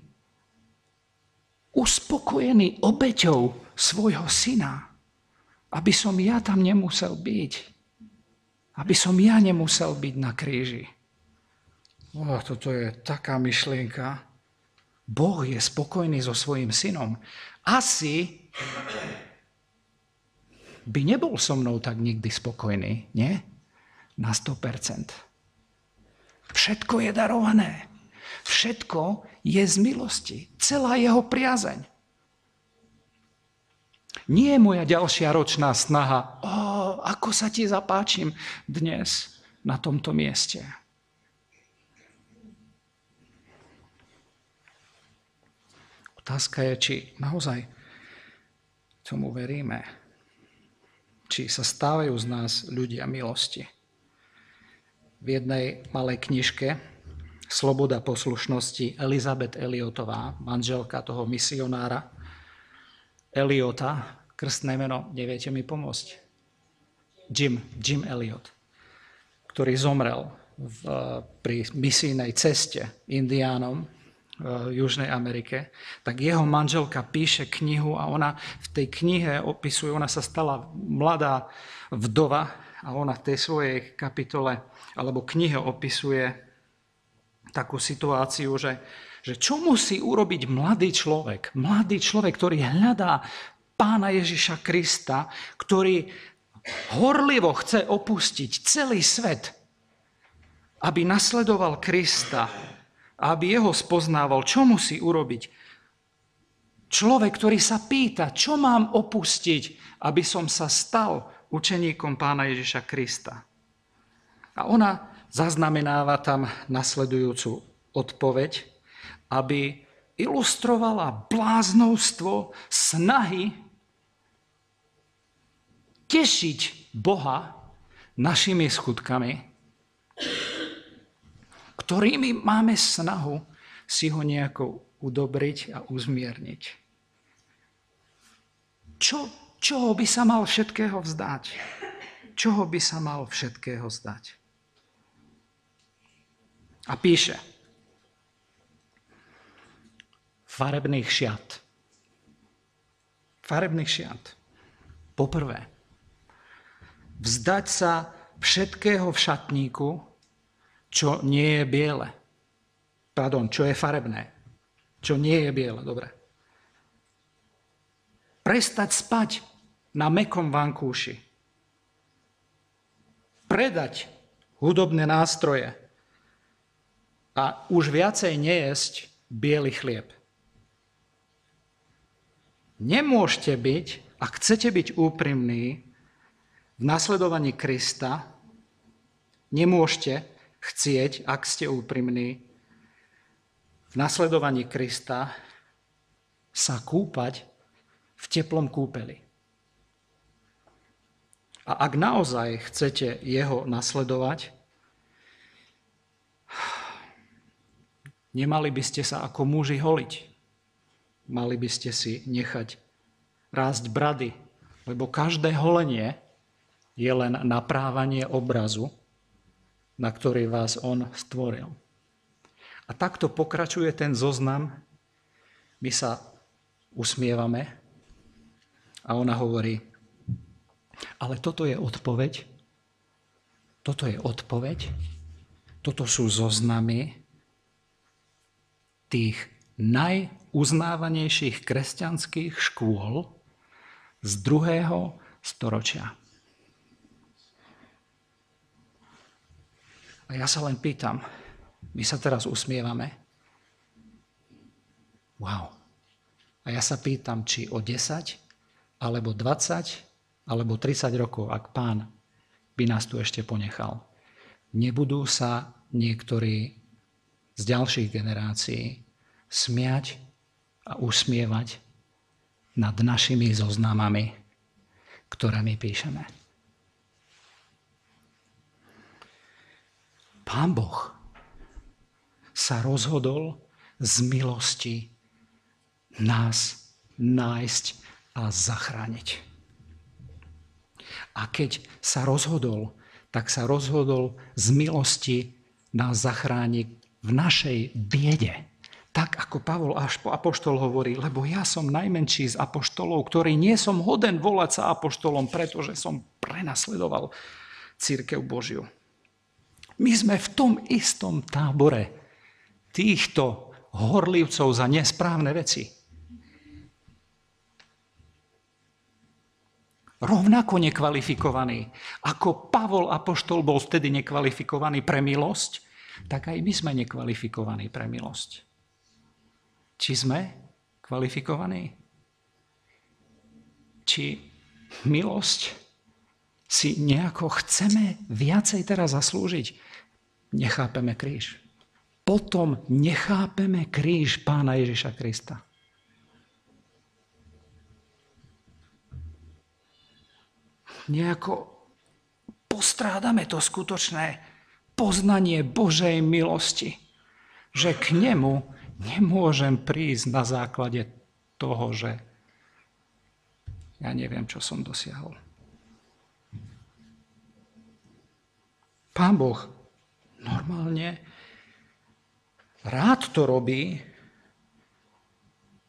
uspokojený obeťou svojho syna, aby som ja tam nemusel byť. Aby som ja nemusel byť na kríži. Toto je taká myšlienka. Boh je spokojný so svojím synom. Asi by nebol so mnou tak nikdy spokojný, nie? Na 100%. Všetko je darované. Všetko je z milosti. Celá jeho priazeň. Nie je moja ďalšia ročná snaha, ako sa ti zapáčim dnes na tomto mieste. Otázka je, či naozaj tomu veríme. Či sa stávajú z nás ľudia milosti. V jednej malej knižke Sloboda poslušnosti Elizabeth Elliotová, manželka toho misionára Elliota, krstné meno, neviete mi pomôcť? Jim Elliot, ktorý zomrel pri misijnej ceste indiánom Južnej Amerike, tak jeho manželka píše knihu a ona v tej knihe opisuje, ona sa stala mladá vdova a ona v tej svojej kapitole alebo knihe opisuje takú situáciu, že čo musí urobiť mladý človek, ktorý hľadá Pána Ježiša Krista, ktorý horlivo chce opustiť celý svet, aby nasledoval Krista, aby jeho spoznával, čo musí urobiť. Človek, ktorý sa pýta, čo mám opustiť, aby som sa stal učeníkom Pána Ježiša Krista. A ona zaznamenáva tam nasledujúcu odpoveď, aby ilustrovala bláznovstvo snahy tešiť Boha našimi skutkami, ktorými máme snahu si ho nejako udobriť a uzmierniť. Čoho by sa mal všetkého vzdať? Čoho by sa mal všetkého vzdať? A píše, farebných šiat. Farebných šiat. Poprvé, vzdať sa všetkého v šatníku, čo nie je biele. Pardon, čo je farebné. Čo nie je biele, dobre. Prestať spať na mäkkom vankúši. Predať hudobné nástroje a už viacej nejesť biely chlieb. Nemôžete byť, ak chcete byť úprimní v nasledovaní Krista, nemôžete chcieť, ak ste úprimní, v nasledovaní Krista sa kúpať v teplom kúpeli. A ak naozaj chcete jeho nasledovať, nemali by ste sa ako muži holiť. Mali by ste si nechať rásť brady, lebo každé holenie je len naprávanie obrazu, na ktorý vás on stvoril. A takto pokračuje ten zoznam. My sa usmievame a ona hovorí, ale toto je odpoveď. Toto je odpoveď. Toto sú zoznamy tých najuznávanejších kresťanských škôl z 2. storočia. A ja sa len pýtam, my sa teraz usmievame. Wow. A ja sa pýtam, či o 10, alebo 20, alebo 30 rokov, ak Pán by nás tu ešte ponechal, nebudú sa niektorí z ďalších generácií smiať a usmievať nad našimi zoznamami, ktoré my píšeme. Pán Boh sa rozhodol z milosti nás nájsť a zachrániť. A keď sa rozhodol, tak sa rozhodol z milosti nás zachrániť v našej biede. Tak ako Pavol apoštol hovorí, lebo ja som najmenší z apoštolov, ktorý nie som hoden volať sa apoštolom, pretože som prenasledoval cirkev Božiu. My sme v tom istom tábore týchto horlivcov za nesprávne veci. Rovnako nekvalifikovaní. Ako Pavol apoštol bol vtedy nekvalifikovaný pre milosť, tak aj my sme nekvalifikovaní pre milosť. Či sme kvalifikovaní? Či milosť si nejako chceme viacej teraz zaslúžiť? Nechápeme kríž. Potom nechápeme kríž Pána Ježiša Krista. Nejako postrádame to skutočné poznanie Božej milosti, že k nemu nemôžem prísť na základe toho, že ja neviem, čo som dosiahol. Pán Boh normálne rád to robí,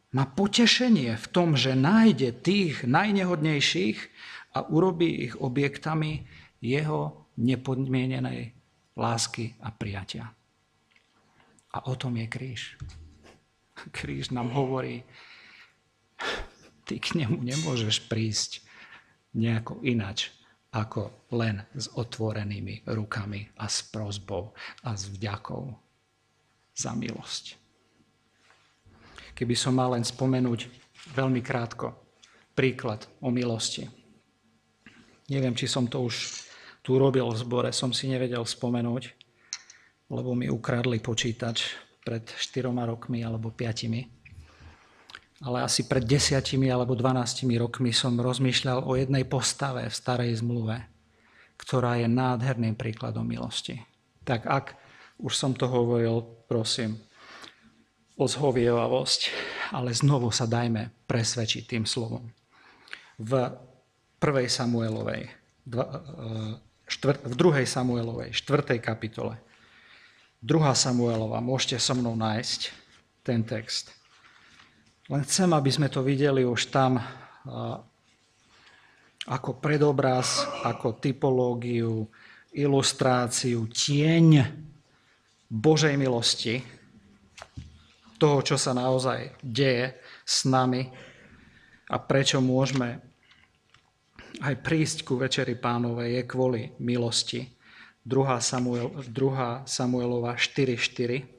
Má potešenie v tom, že nájde tých najnehodnejších a urobí ich objektami jeho nepodmienenej lásky a prijatia. A o tom je kríž. Kríž nám hovorí, ty k nemu nemôžeš prísť nejako inač, ako len s otvorenými rukami a s prosbou a s vďakou za milosť. Keby som mal len spomenúť veľmi krátko príklad o milosti. Neviem, či som to už tu robil v zbore, som si nevedel spomenúť, lebo mi ukradli počítač pred 4 rokmi alebo 5. Ale asi pred 10 alebo 12 rokmi som rozmýšľal o jednej postave v starej zmluve, ktorá je nádherným príkladom milosti. Tak ak už som to hovoril, prosím, o zhovievavosť, ale znovu sa dajme presvedčiť tým slovom. V 2. Samuelovej, 4. kapitole, 2. Samuelova, môžete so mnou nájsť ten text. Len chcem, aby sme to videli už tam ako predobraz, ako typológiu, ilustráciu, tieň Božej milosti, toho, čo sa naozaj deje s nami a prečo môžeme aj prísť ku Večeri Pánovej, je kvôli milosti. 2. Samuelova 4:4.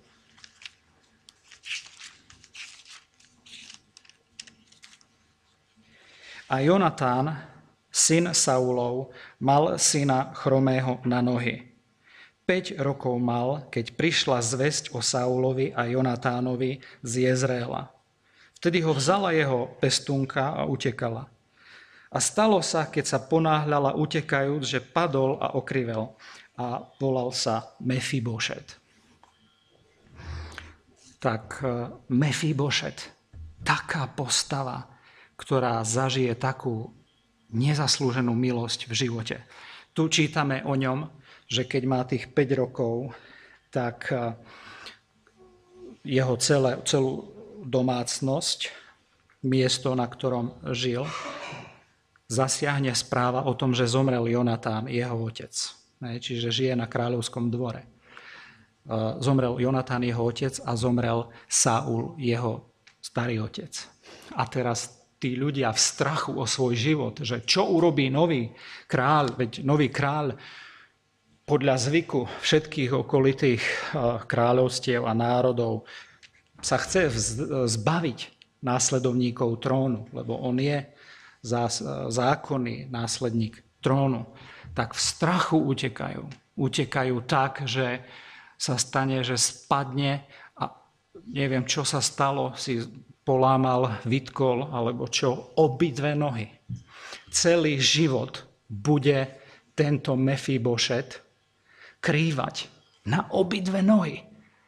A Jonatán, syn Saulov, mal syna chromého na nohy. 5 rokov mal, keď prišla zvesť o Saulovi a Jonatánovi z Jezreela. Vtedy ho vzala jeho pestúnka a utekala. A stalo sa, keď sa ponáhľala utekajúc, že padol a okrivel a volal sa Mefibošet. Tak Mefibošet, taká postava, ktorá zažije takú nezaslúženú milosť v živote. Tu čítame o ňom, že keď má tých 5 rokov, tak jeho celú domácnosť, miesto, na ktorom žil, zasiahne správa o tom, že zomrel Jonatán, jeho otec. Čiže žije na kráľovskom dvore. Zomrel Jonatán, jeho otec, a zomrel Saul, jeho starý otec. A teraz tí ľudia v strachu o svoj život, že čo urobí nový kráľ, veď nový kráľ podľa zvyku všetkých okolitých kráľovstiev a národov sa chce zbaviť následovníkov trónu, lebo on je zákonný následník trónu, tak v strachu utekajú. Utekajú tak, že sa stane, že spadne a neviem, čo sa stalo, si polámal, vytkol, alebo čo, obidve nohy. Celý život bude tento Mefibošet krývať na obidve nohy.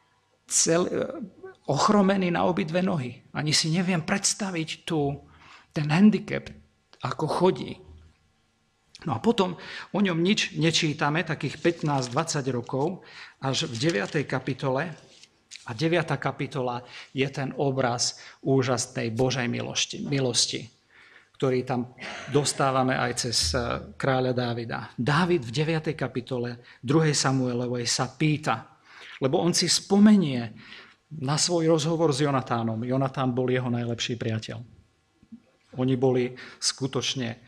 Ochromený na obidve nohy. Ani si neviem predstaviť ten handicap, ako chodí. No a potom o ňom nič nečítame, takých 15-20 rokov, až v 9. kapitole. A 9. kapitola je ten obraz úžasnej Božej milosti, ktorý tam dostávame aj cez kráľa Dávida. Dávid v 9. kapitole 2. Samuelovej sa pýta, lebo on si spomenie na svoj rozhovor s Jonatánom. Jonatán bol jeho najlepší priateľ. Oni boli skutočne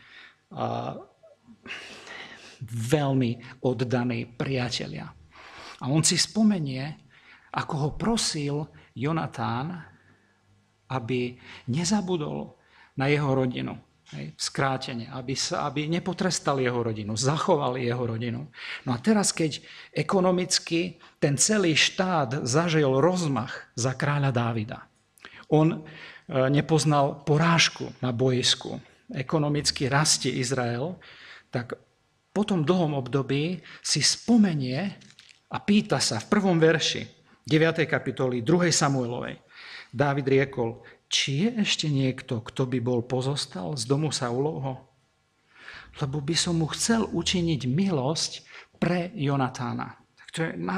veľmi oddaní priatelia. A on si spomenie, ako ho prosil Jonatán, aby nezabudol na jeho rodinu. Skrátene, aby nepotrestal jeho rodinu, zachoval jeho rodinu. No a teraz, keď ekonomicky ten celý štát zažil rozmach za kráľa Dávida, on nepoznal porážku na bojisku, ekonomicky rastie Izrael, tak po tom dlhom období si spomenie a pýta sa v 1. verši 9. kapitoly 2. Samuelovej. Dávid riekol, či je ešte niekto, kto by bol pozostal z domu Saulovho? Lebo by som mu chcel učiniť milosť pre Jonatána.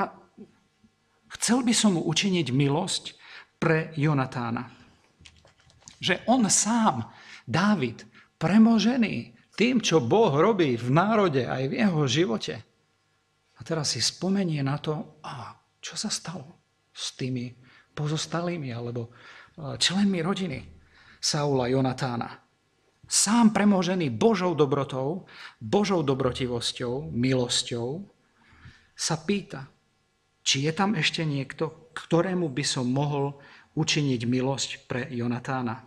Chcel by som mu učiniť milosť pre Jonatána. Že on sám, Dávid, premožený tým, čo Boh robí v národe aj v jeho živote. A teraz si spomenie na to, čo sa stalo s tými pozostalými alebo členmi rodiny Saula Jonatána. Sám premožený Božou dobrotou, Božou dobrotivosťou, milosťou, sa pýta, či je tam ešte niekto, ktorému by som mohol učiniť milosť pre Jonatána.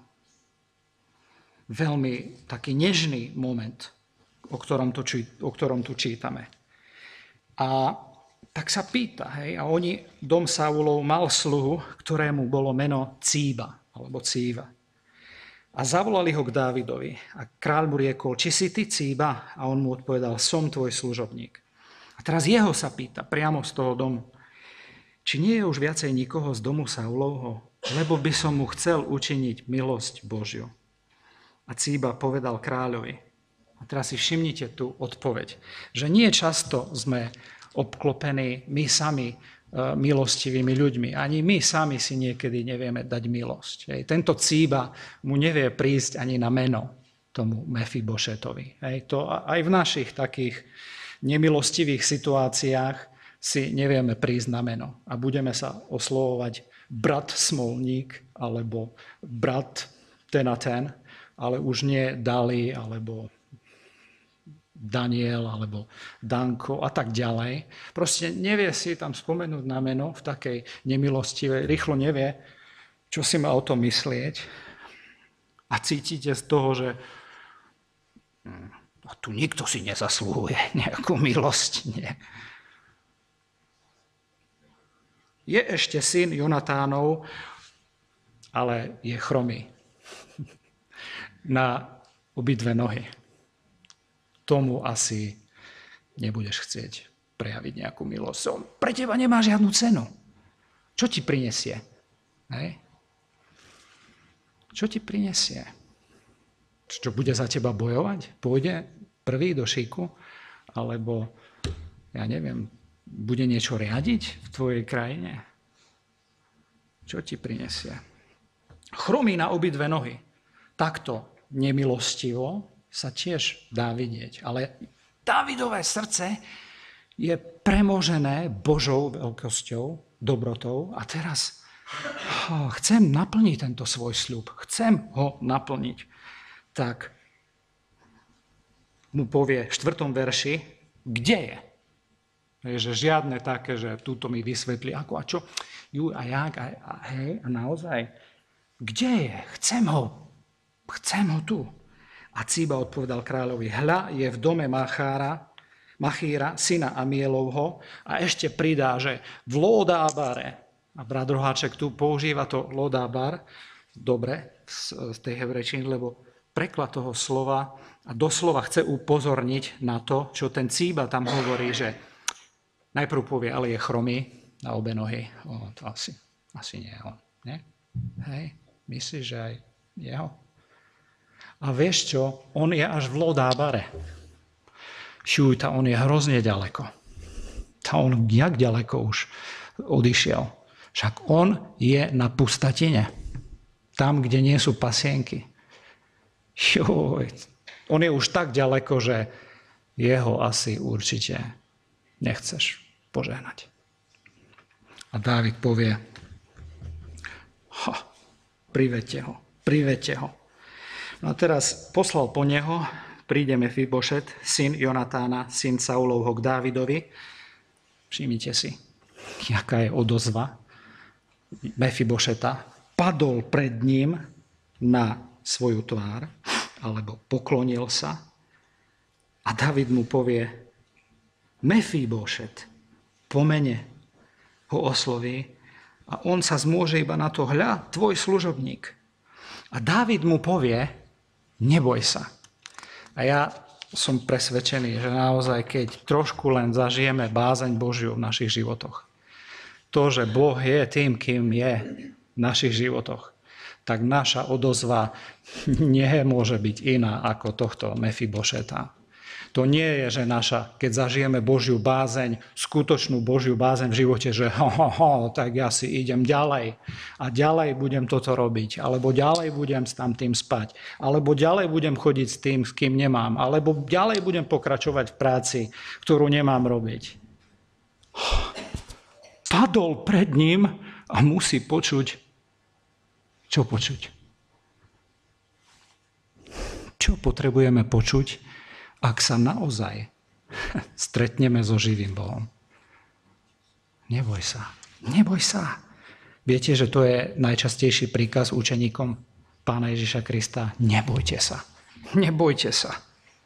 Veľmi taký nežný moment, o ktorom tu čítame. A tak sa pýta, hej, a dom Saulov mal sluhu, ktorému bolo meno Cíba, alebo Cíva. A zavolali ho k Dávidovi. A kráľ mu riekol, či si ty Cíba? A on mu odpovedal, som tvoj služobník. A teraz jeho sa pýta, priamo z toho domu, či nie je už viacej nikoho z domu Saulovho, lebo by som mu chcel učiniť milosť Božiu. A Cíba povedal kráľovi, a teraz si všimnite tú odpoveď, že nie často sme obklopení my sami milostivými ľuďmi. Ani my sami si niekedy nevieme dať milosť. Tento Cíba mu nevie prísť ani na meno tomu Mefibošetovi. To aj v našich takých nemilostivých situáciách si nevieme prísť na meno. A budeme sa oslovovať brat Smolník alebo brat ten a ten, ale už nie Dali alebo Daniel alebo Danko a tak ďalej. Proste nevie si tam spomenúť na meno v takej nemilostivej, rýchlo nevie, čo si má o tom myslieť. A cítite z toho, že tu nikto si nezasluhuje nejakú milosť. Nie. Je ešte syn Jonatánov, ale je chromý na obidve nohy. Tomu asi nebudeš chcieť prejaviť nejakú milosť. Pre teba nemá žiadnu cenu. Čo ti prinesie? Hej? Čo ti prinesie? Čo bude za teba bojovať? Pôjde prvý do šíku? Alebo, ja neviem, bude niečo riadiť v tvojej krajine? Čo ti prinesie? Chromí na obidve nohy. Takto nemilostivo sa tiež dá vidieť. Ale Dávidové srdce je premožené Božou veľkosťou, dobrotou a teraz chcem naplniť tento svoj sľub. Chcem ho naplniť. Tak mu povie v 4. verši, kde je? Že žiadne také, že túto mi vysvetlí, ako a čo, ju a jak, a hej, a naozaj, kde je? Chcem ho tu. A Cíba odpovedal kráľovi, hľa je v dome Machíra, syna Amielovho, a ešte pridá, že v Lódábare, a brat Roháček tu používa to Lódábar, dobre, z tej hebrečiny, lebo preklad toho slova a doslova chce upozorniť na to, čo ten Cíba tam hovorí, že najprv povie, ale je chromý na obe nohy. To asi nie je on. Nie? Hej, myslíš, že aj jeho? A vieš čo? On je až v Lódábare. On je hrozne ďaleko. On jak ďaleko už odišiel. Však on je na pustatine. Tam, kde nie sú pasienky. On je už tak ďaleko, že jeho asi určite nechceš požehnať. A Dávid povie, privedte ho. No a teraz poslal po neho, príde Mefibošet, syn Jonatána, syn Saulovho k Dávidovi. Všimnite si, jaká je odozva Mefibošeta. Padol pred ním na svoju tvár, alebo poklonil sa. A Dávid mu povie, Mefibošet, po mene ho osloví a on sa zmôže iba na to, hľa, tvoj služobník. A Dávid mu povie, neboj sa. A ja som presvedčený, že naozaj, keď trošku len zažijeme bázeň Božiu v našich životoch, to, že Boh je tým, kým je v našich životoch, tak naša odozva nemôže byť iná ako tohto Mefibošeta. To nie je, že keď zažijeme Božiu bázeň, skutočnú Božiu bázeň v živote, že tak ja si idem ďalej a ďalej budem toto robiť, alebo ďalej budem s tamtým spať, alebo ďalej budem chodiť s tým, s kým nemám, alebo ďalej budem pokračovať v práci, ktorú nemám robiť. Padol pred ním a musí počuť. Čo počuť? Čo potrebujeme počuť, ak sa naozaj stretneme so živým Bohom? Neboj sa. Neboj sa. Viete, že to je najčastejší príkaz učeníkom Pána Ježiša Krista? Nebojte sa. Nebojte sa.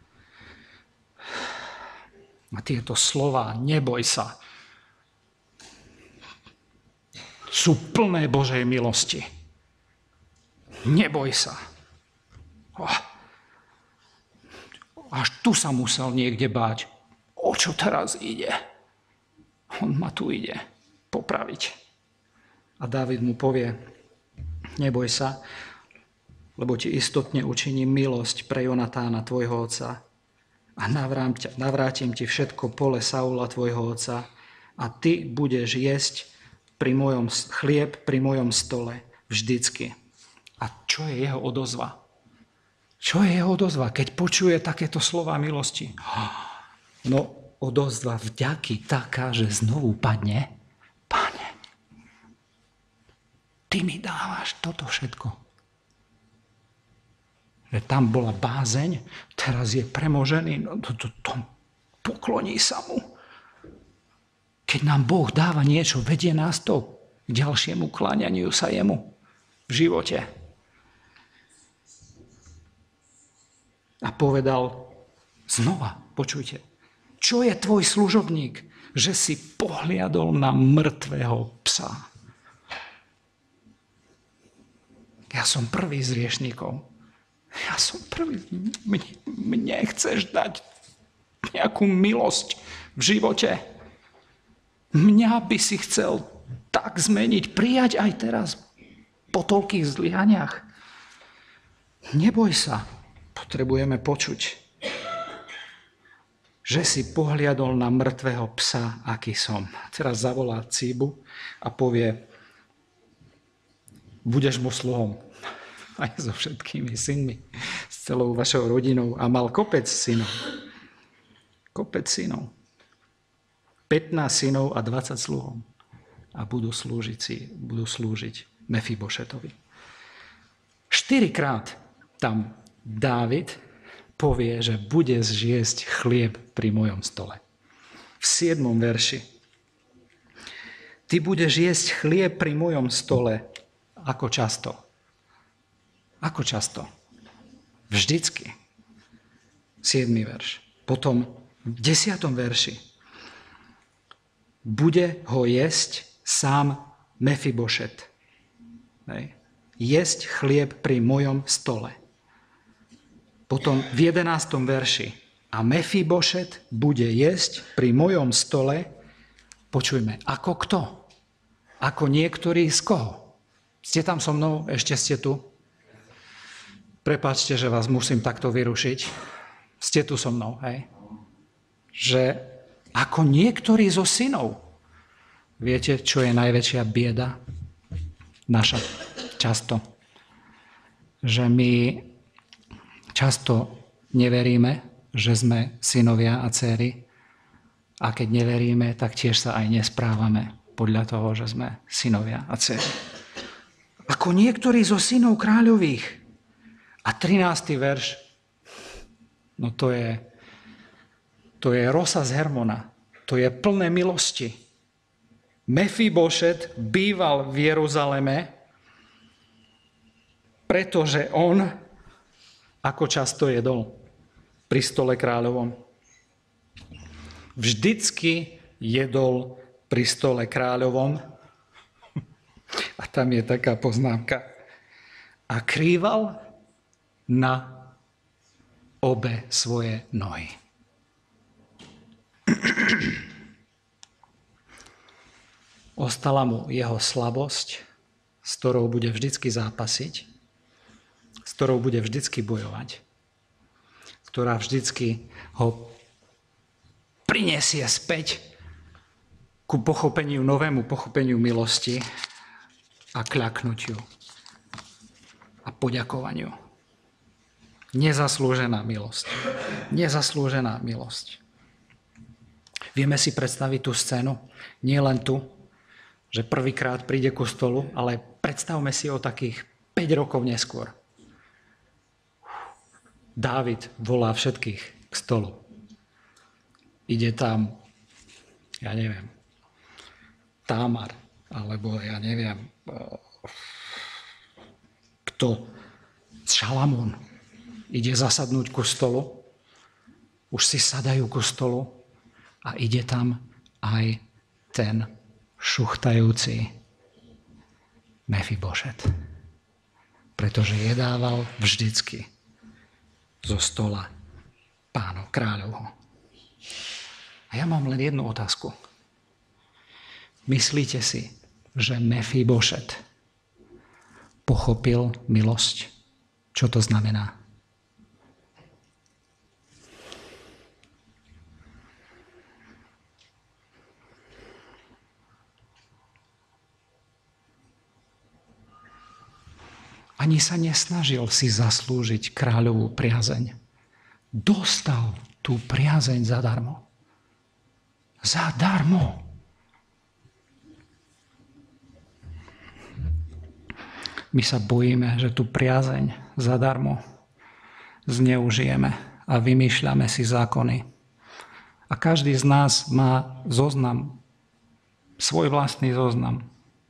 A tieto slová, neboj sa, sú plné Božej milosti. Neboj sa. Až tu sa musel niekde báť. O čo teraz ide? On ma tu ide popraviť. A Dávid mu povie, neboj sa, lebo ti istotne učiním milosť pre Jonatána, tvojho otca. A navrátim ti všetko pole Saula, tvojho otca. A ty budeš jesť chlieb pri mojom stole vždycky. A čo je jeho odozva? Čo je jeho odozva, keď počuje takéto slova milosti? No, odozva vďaky taká, že znovu padne. Pane, ty mi dávaš toto všetko. Že tam bola bázeň, teraz je premožený, no to pokloní sa mu. Keď nám Boh dáva niečo, vedie nás to k ďalšiemu kláňaniu sa jemu v živote. A povedal znova, počujte, čo je tvoj služobník, že si pohliadol na mŕtvého psa? Ja som prvý z hriešnikov. Ja som prvý. Mne chceš dať nejakú milosť v živote. Mňa by si chcel tak zmeniť, prijať aj teraz po toľkých zlyhaniach. Neboj sa, potrebujeme počuť, že si pohliadol na mŕtvého psa, aký som. Teraz zavolá Cíbu a povie, budeš mu sluhom, aj so všetkými synmi, s celou vašou rodinou. A mal kopec synov. Kopec synov. 15 synov a 20 sluhov. A budú slúžiť Mefibošetovi. 4-krát tam Dávid povie, že bude zjesť chlieb pri mojom stole. V 7. verši. Ty budeš jesť chlieb pri mojom stole. Ako často? Ako často? Vždycky. 7. verš. Potom v 10. verši. Bude ho jesť sám Mefibošet. Jesť chlieb pri mojom stole. Potom v 11. verši. A Mefibošet bude jesť pri mojom stole, počujme, ako kto? Ako niektorý z koho? Ste tam so mnou? Ešte ste tu? Prepáčte, že vás musím takto vyrušiť. Ste tu so mnou, hej? Že ako niektorí zo synov. Viete, čo je najväčšia bieda naša často? Že my často neveríme, že sme synovia a dcéry. A keď neveríme, tak tiež sa aj nesprávame podľa toho, že sme synovia a dcéry. Ako niektorí zo synov kráľových. A 13. verš, no to je rosa z Hermona. To je plné milosti. Mefibošet býval v Jeruzaleme, pretože on ako často jedol pri stole kráľovom. Vždycky jedol pri stole kráľovom. A tam je taká poznámka. A krýval na obe svoje nohy. Ostala mu jeho slabosť, s ktorou bude vždycky zápasiť, s ktorou bude vždycky bojovať, s ktorá vždycky ho prinesie späť ku pochopeniu, novému pochopeniu milosti a kľaknutiu a poďakovaniu. Nezaslúžená milosť. Nezaslúžená milosť. Vieme si predstaviť tú scénu? Nie len tu, že prvýkrát príde ku stolu, ale predstavme si o takých 5 rokov neskôr. Dávid volá všetkých k stolu. Ide tam, ja neviem, Támar, alebo ja neviem, kto, Šalamún. Ide zasadnúť ku stolu, už si sadajú ku stolu a ide tam aj ten šuchtajúci Mefibošet. Pretože jedával vždycky zo stola pánov, kráľovho. A ja mám len jednu otázku. Myslíte si, že Mefibošet pochopil milosť? Čo to znamená? Ani sa nesnažil si zaslúžiť kráľovú priazeň. Dostal tú priazeň zadarmo. Zadarmo. My sa bojíme, že tú priazeň zadarmo zneužijeme a vymýšľame si zákony. A každý z nás má zoznam, svoj vlastný zoznam.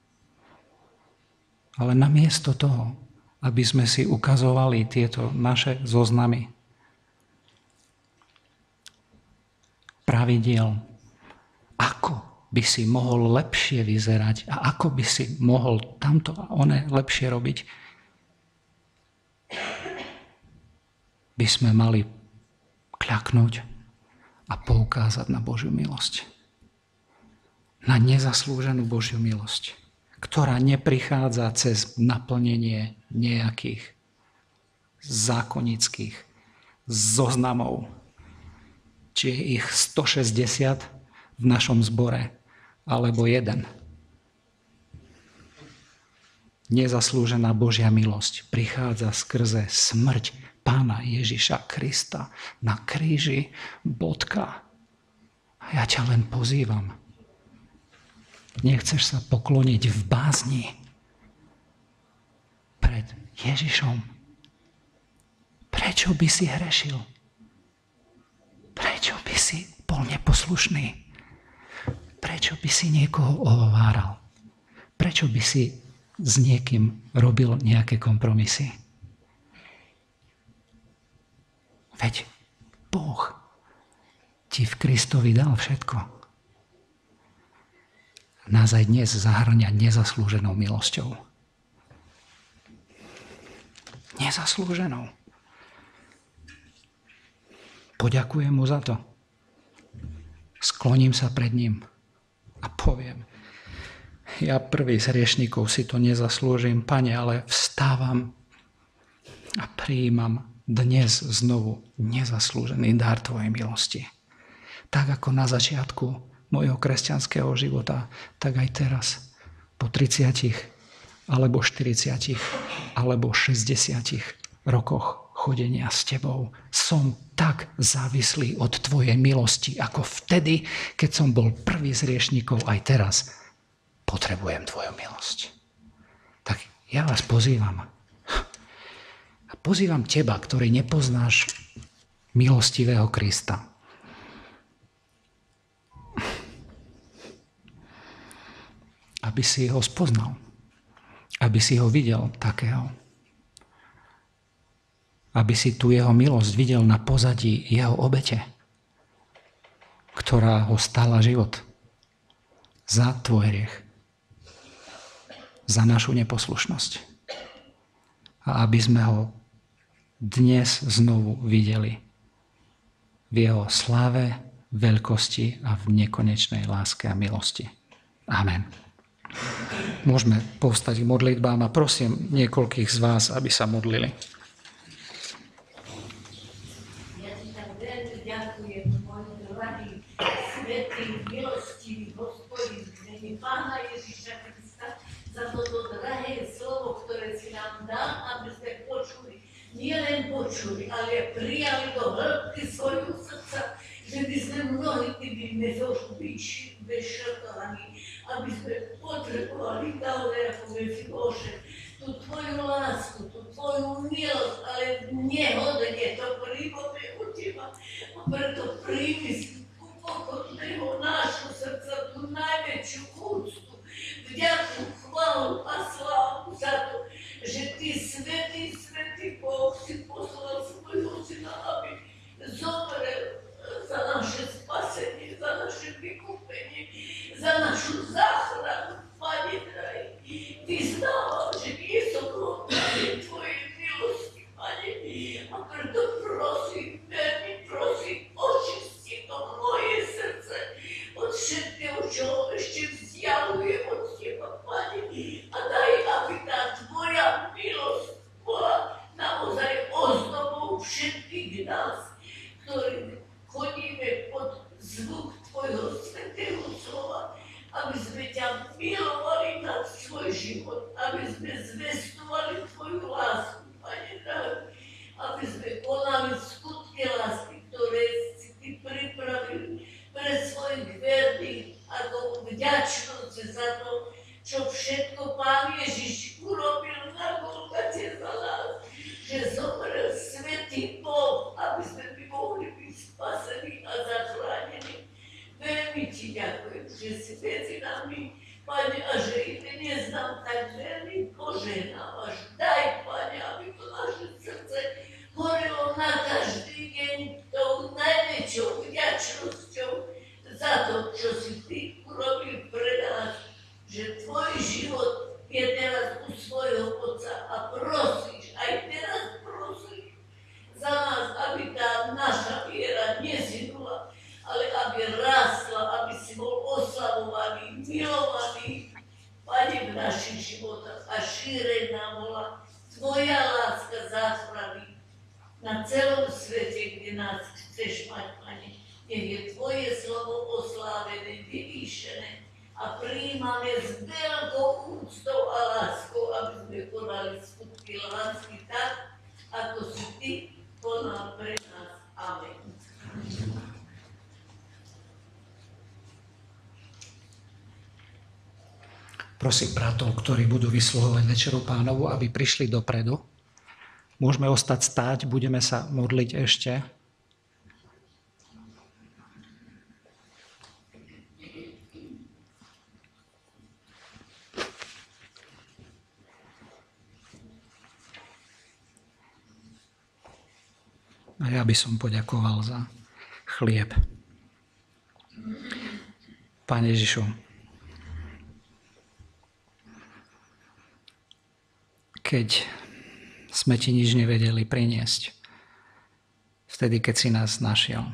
Ale namiesto toho, aby sme si ukazovali tieto naše zoznamy pravidiel, ako by si mohol lepšie vyzerať a ako by si mohol tamto a one lepšie robiť, by sme mali kľaknúť a poukázať na Božiu milosť. Na nezaslúženú Božiu milosť, ktorá neprichádza cez naplnenie nejakých zákonických zoznamov. Či je ich 160 v našom zbore, alebo jeden. Nezaslúžená Božia milosť prichádza skrze smrť Pána Ježiša Krista na kríži, bodka. A ja ťa len pozývam. Nechceš sa pokloniť v bázni pred Ježišom? Prečo by si hrešil? Prečo by si bol neposlušný? Prečo by si niekoho ohováral? Prečo by si s niekým robil nejaké kompromisy? Veď Boh ti v Kristovi dal všetko. Nás aj dnes zahrňa nezaslúženou milosťou. Nezaslúženou. Poďakujem mu za to. Skloním sa pred ním a poviem, ja prvý z hriešnikov si to nezaslúžim, Pane, ale vstávam a prijímam dnes znovu nezaslúžený dar Tvojej milosti. Tak ako na začiatku mojho kresťanského života, tak aj teraz, po 30, alebo 40, alebo 60 rokoch chodenia s Tebou, som tak závislý od Tvojej milosti, ako vtedy, keď som bol prvý z hriešnikov, aj teraz potrebujem Tvoju milosť. Tak ja vás pozývam. A pozývam Teba, ktorý nepoznáš milostivého Krista. Aby si ho spoznal. Aby si ho videl takého. Aby si tu jeho milosť videl na pozadí jeho obete, ktorá ho stála život za tvoj hriech, za našu neposlušnosť. A aby sme ho dnes znovu videli v jeho sláve, veľkosti a v nekonečnej láske a milosti. Amen. Môžeme povstať k modlitbám a prosím niekoľkých z vás, aby sa modlili. milostivý Hospodin, v mene Pána Ježiša Krista, za toto drahé slovo, ktoré si nám dal, aby sme počuli. Nielen počuli, ale prijali do hĺbky svojho srdca, že by sme mnohí keby nezošli vyšrtovaní, aby sme potrebovali naozaj, ako si Bože, tú tvoju lásku, tú tvoju milosť, ale nehodne to príjmeme u teba. A preto príjmi z pokorného nášho srdca tú najväčšiu úctu, vďaku, chválu a slávu za to, že ty, svätý Boh, si poslal svojho syna, aby zomrel za naše spasenie, za naše vykúpenie, za našu záchranu. Pane drahý, vyznávam, že nie som hodný tvojej milosti, Pane, a preto prosím, veľmi prosím, očisti to moje srdce od všetkého, čo ešte vzdialuje od teba, Pane, a daj, aby tá tvoja milosť bola naozaj ozdobou všetkých nás, ktorí chodíme pod zvuk tvojho svätého slova, aby sme ťa milovali na svoj život, aby sme zvestovali tvoju lásku, Pane drahý, aby sme konali skutky lásky, ktoré si ty pripravili pre svojich verných, ako vďačnosť za to, čo všetko Pán Ježiš urobil na Golgate za nás, že zomrel svätý Boh, aby sme by mohli byť spasení a zachránení. Veľmi ti ďakujem, že si medzi nami, Pane, a že i dnes nám tak veľmi požehnávaš. Daj, Pane, aby to naše srdce horelo na každý deň tou najväčšou vďačnosťou za to, čo si ty urobil pre nás, že tvoj život je teraz u svojho Otca a prosíš, aj teraz prosíš za nás, aby tá naša viera nezhynula, ale aby rástla, aby si bol oslavovaný, milovaný, Pane, v našich životoch a šírená bola tvoja láska záchrany na celom svete, kde nás chceš mať, Pane. Nech je tvoje slovo oslávené, vyvýšené a prijímame s veľkou úctou a láskou, aby sme konali skutky lásky tak, ako si ty konal pre nás. Amen. Prosím bratov, ktorí budú vysluhovať Večeru Pánovu, aby prišli dopredu. Môžeme ostať stáť, budeme sa modliť ešte. A ja by som poďakoval za chlieb. Pane Ježišu, keď sme ti nič nevedeli priniesť, vtedy, keď si nás našiel.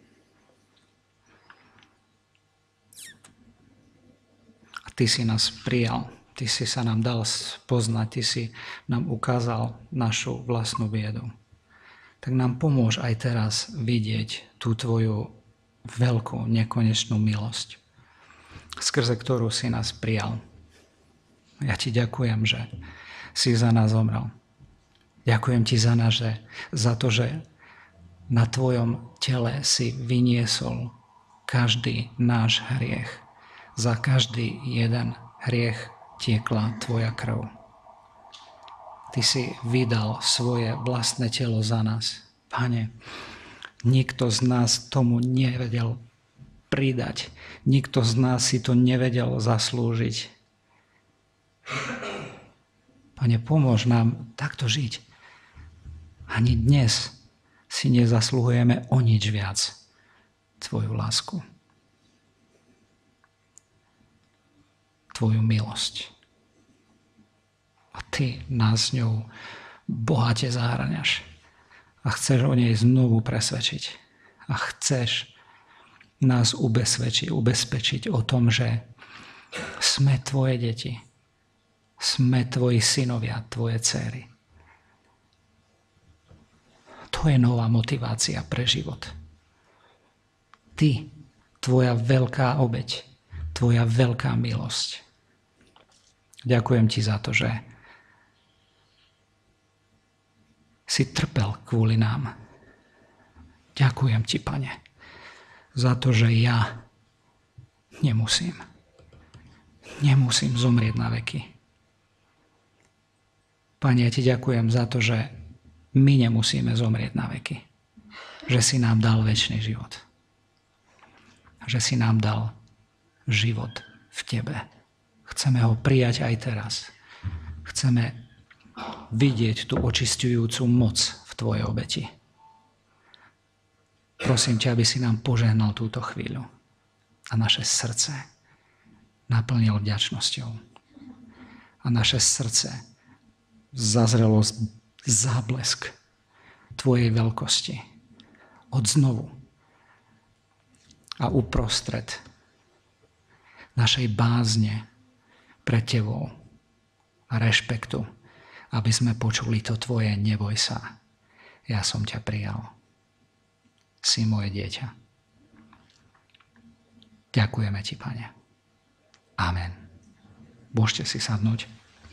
A ty si nás prijal, ty si sa nám dal poznať, ty si nám ukázal našu vlastnú biedu. Tak nám pomôž aj teraz vidieť tú tvoju veľkú, nekonečnú milosť, skrze ktorú si nás prijal. Ja ti ďakujem, že si za nás zomrel. Ďakujem ti za to, že na tvojom tele si vyniesol každý náš hriech. Za každý jeden hriech tiekla tvoja krv. Ty si vydal svoje vlastné telo za nás. Pane, nikto z nás tomu nevedel pridať. Nikto z nás si to nevedel zaslúžiť. Pane, pomôž nám takto žiť. Ani dnes si nezasluhujeme o nič viac tvoju lásku. Tvoju milosť. A ty nás s ňou bohate zahŕňaš. A chceš o nej znovu presvedčiť. A chceš nás ubezpečiť o tom, že sme tvoje deti. Sme tvoji synovia, tvoje dcéry. To je nová motivácia pre život. Ty, tvoja veľká obeť, tvoja veľká milosť. Ďakujem ti za to, že si trpel kvôli nám. Ďakujem ti, Pane, za to, že ja nemusím zomrieť na veky. Pane, ja ti ďakujem za to, že my nemusíme zomrieť na veky. Že si nám dal večný život. Že si nám dal život v tebe. Chceme ho prijať aj teraz. Chceme vidieť tú očisťujúcu moc v tvojej obeti. Prosím ťa, aby si nám požehnal túto chvíľu a naše srdce naplnil vďačnosťou. A naše srdce zazrelo záblesk tvojej veľkosti od znovu a uprostred našej bázne pred tebou a rešpektu, aby sme počuli to tvoje neboj sa. Ja som ťa prijal. Si moje dieťa. Ďakujeme ti, Pane. Amen. Môžete si sadnúť.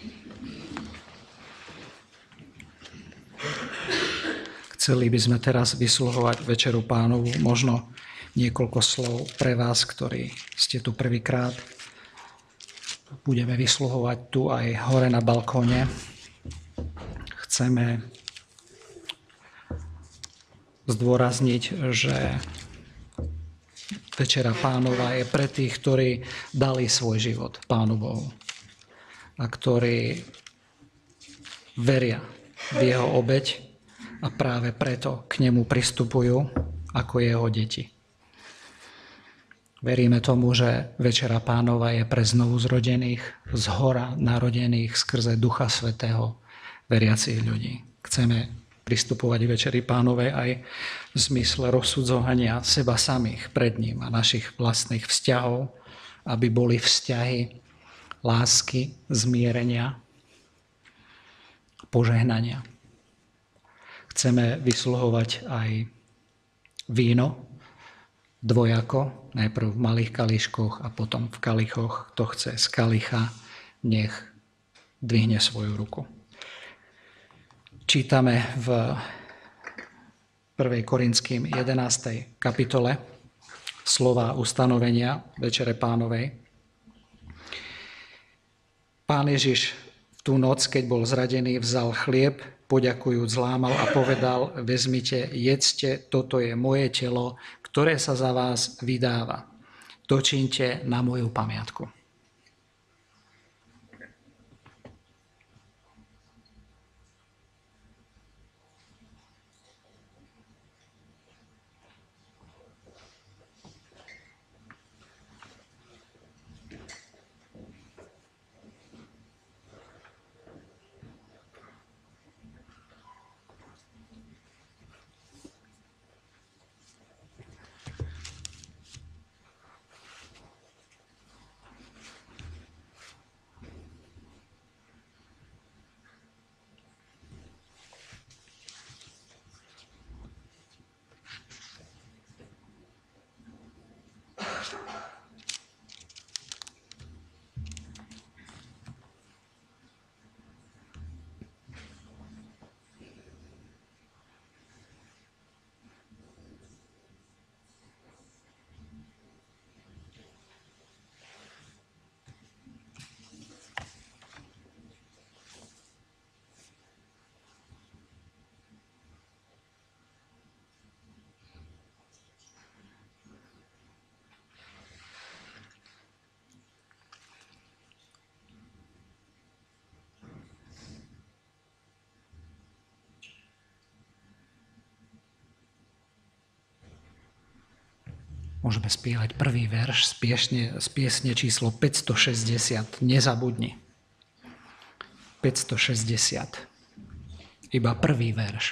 Chceli by sme teraz vysluhovať Večeru Pánovu, možno niekoľko slov pre vás, ktorí ste tu prvýkrát. Budeme vysluhovať tu aj hore na balkóne. Chceme zdôrazniť, že Večera Pánova je pre tých, ktorí dali svoj život Pánu Bohu a ktorí veria v jeho obeť a práve preto k nemu pristupujú ako jeho deti. Veríme tomu, že Večera Pánova je pre znovuzrodených, zhora narodených skrze Ducha Svätého veriacich ľudí. Chceme pristupovať k Večeri Pánovej aj v zmysle rozsudzovania seba samých pred ním a našich vlastných vzťahov, aby boli vzťahy lásky, zmierenia, požehnania. Chceme vysluhovať aj víno dvojako, najprv v malých kališkoch a potom v kalichoch. Kto chce z kalicha, nech dvihne svoju ruku. Čítame v 1. Korinským 11. kapitole slova ustanovenia Večere Pánovej. Pán Ježiš v tú noc, keď bol zradený, vzal chlieb, poďakujúc, zlámal a povedal: vezmite, jedzte, toto je moje telo, ktoré sa za vás vydáva. To čiňte na moju pamiatku. Môžeme spievať prvý verš z piesne číslo 560. Nezabudni. 560. Iba prvý verš.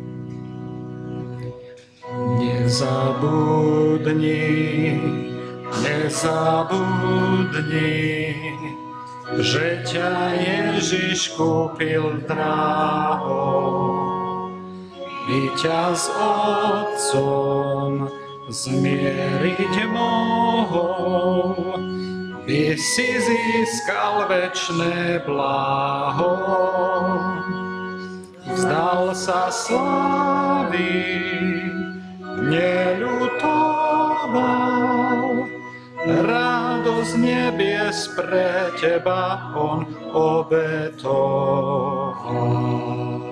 Nezabudni Nezabudni, že ťa Ježiš kúpil draho, by ťa s Otcom zmieriť mohol, by si získal večné bláho. Vzdal sa slávy, neľutoval, radosť nebies pre teba on obetoval.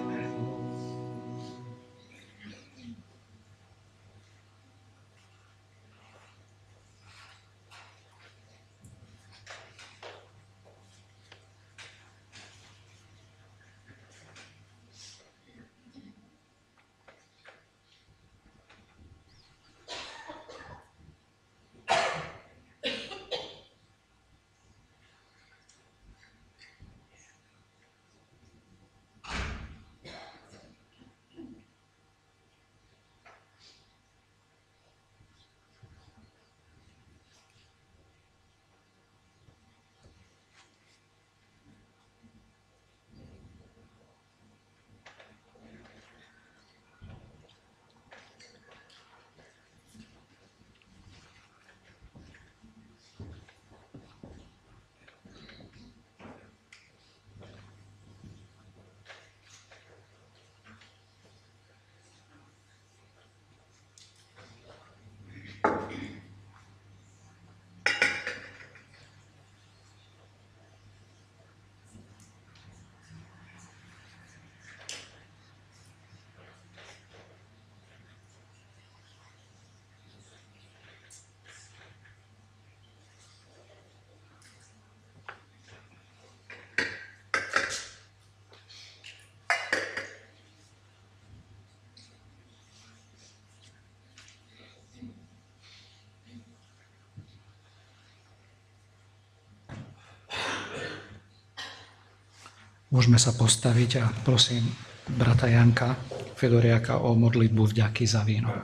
Môžeme sa postaviť a prosím brata Janka Fedoriaka o modlitbu vďaky za víno.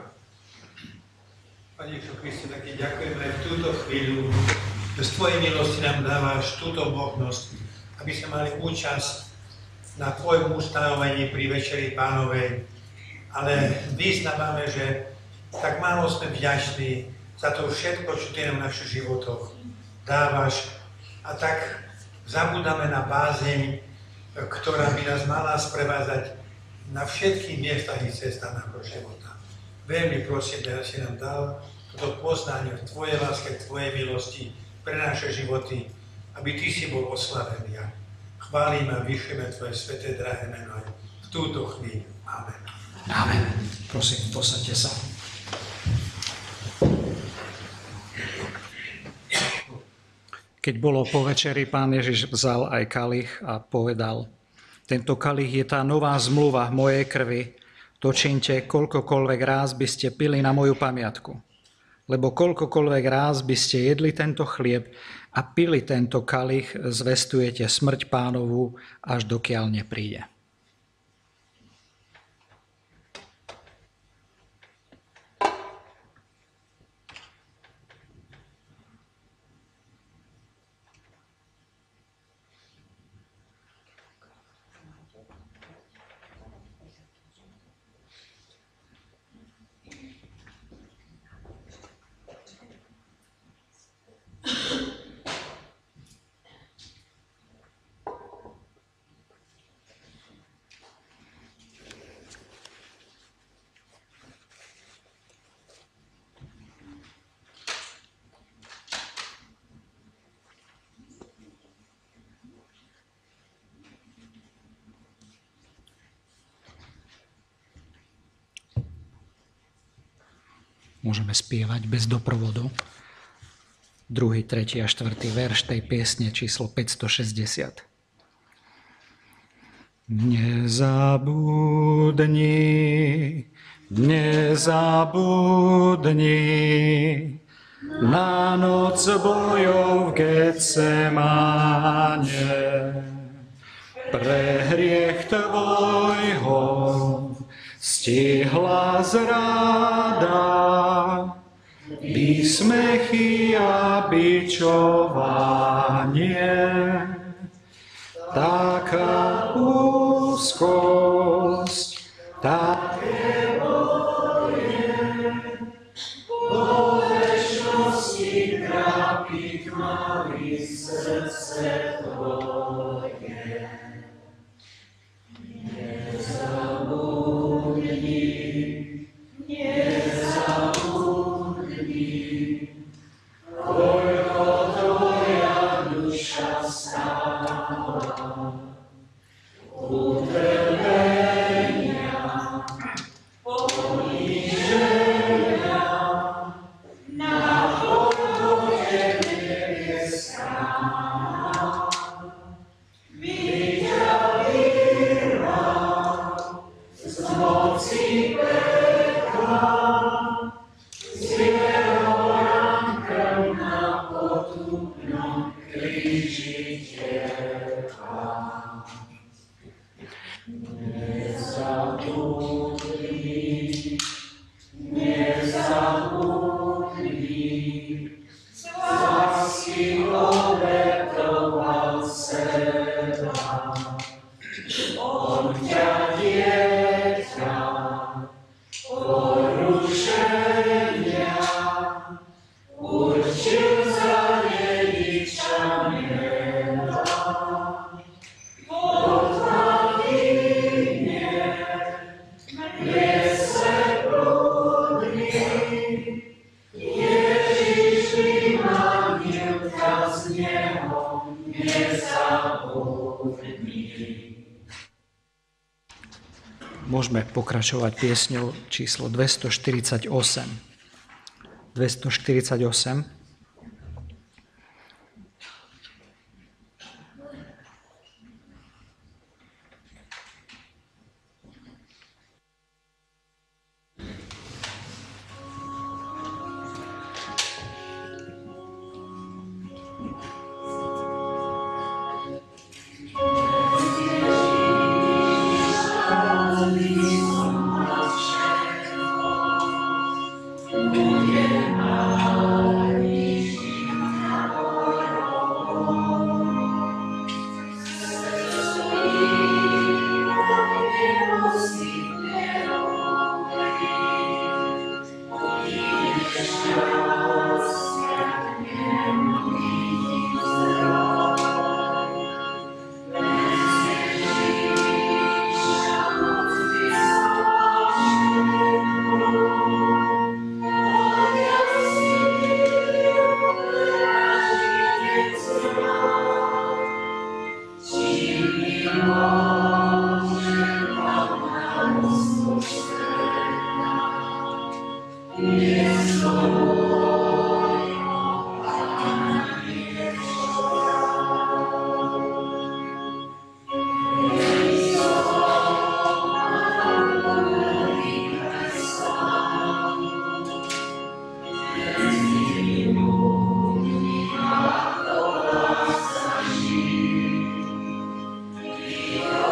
Pane Ježišu Kriste, taký ďakujem aj v túto chvíľu, že z Tvojej milosti nám dávaš túto možnosť, aby sme mali účasť na Tvojom ustanovení pri Večeri Pánovej. Ale vyznávame, že tak málo sme vďační za to všetko, čo Ty nám v našich životoch dávaš. A tak zabúdame na bázeň, ktorá by nás mala sprevázať na všetkých miestach i cestách nášho života. Veľmi prosím, že si nám dal toto poznanie v Tvojej láske, v Tvojej milosti pre naše životy, aby Ty si bol oslavený. Chválime a vyšujeme Tvoje sväté drahé meno aj v túto chvíľu. Amen. Amen. Prosím, posaďte sa. Keď bolo po večeri, Pán Ježiš vzal aj kalich a povedal: tento kalich je tá nová zmluva v mojej krvi. To činte, koľkokoľvek ráz by ste pili na moju pamiatku. Lebo koľkokoľvek ráz by ste jedli tento chlieb a pili tento kalich, zvestujete smrť Pánovu, až dokiaľ nepríde. Môžeme spievať bez doprovodu. 2., 3. a 4. verš tej piesne číslo 560. Nezabudni, nezabudni na noc bojov v Getsemáne. Pre hriech tvojho stihla zrada, by výsmechy a bičovanie, taká úzkosť, také boje, po večnosti trápiť malý srdce tvoje. Nezabudni, koľko tvoja duša stála, utrpenia, poníženia, na hodnote nebeská. Vyťahila z moci pekla, z jeho rankom na potupnom kríži tela. Nezabudni, nezabudni, z lásky obetoval seba. On ťa dieťa porušenia určil za dediča neba. Podvadine neseprudný, Ježiš vymanil ťa z neho, nezabudni. Môžeme pokračovať piesňou číslo 248. 248. Yeah.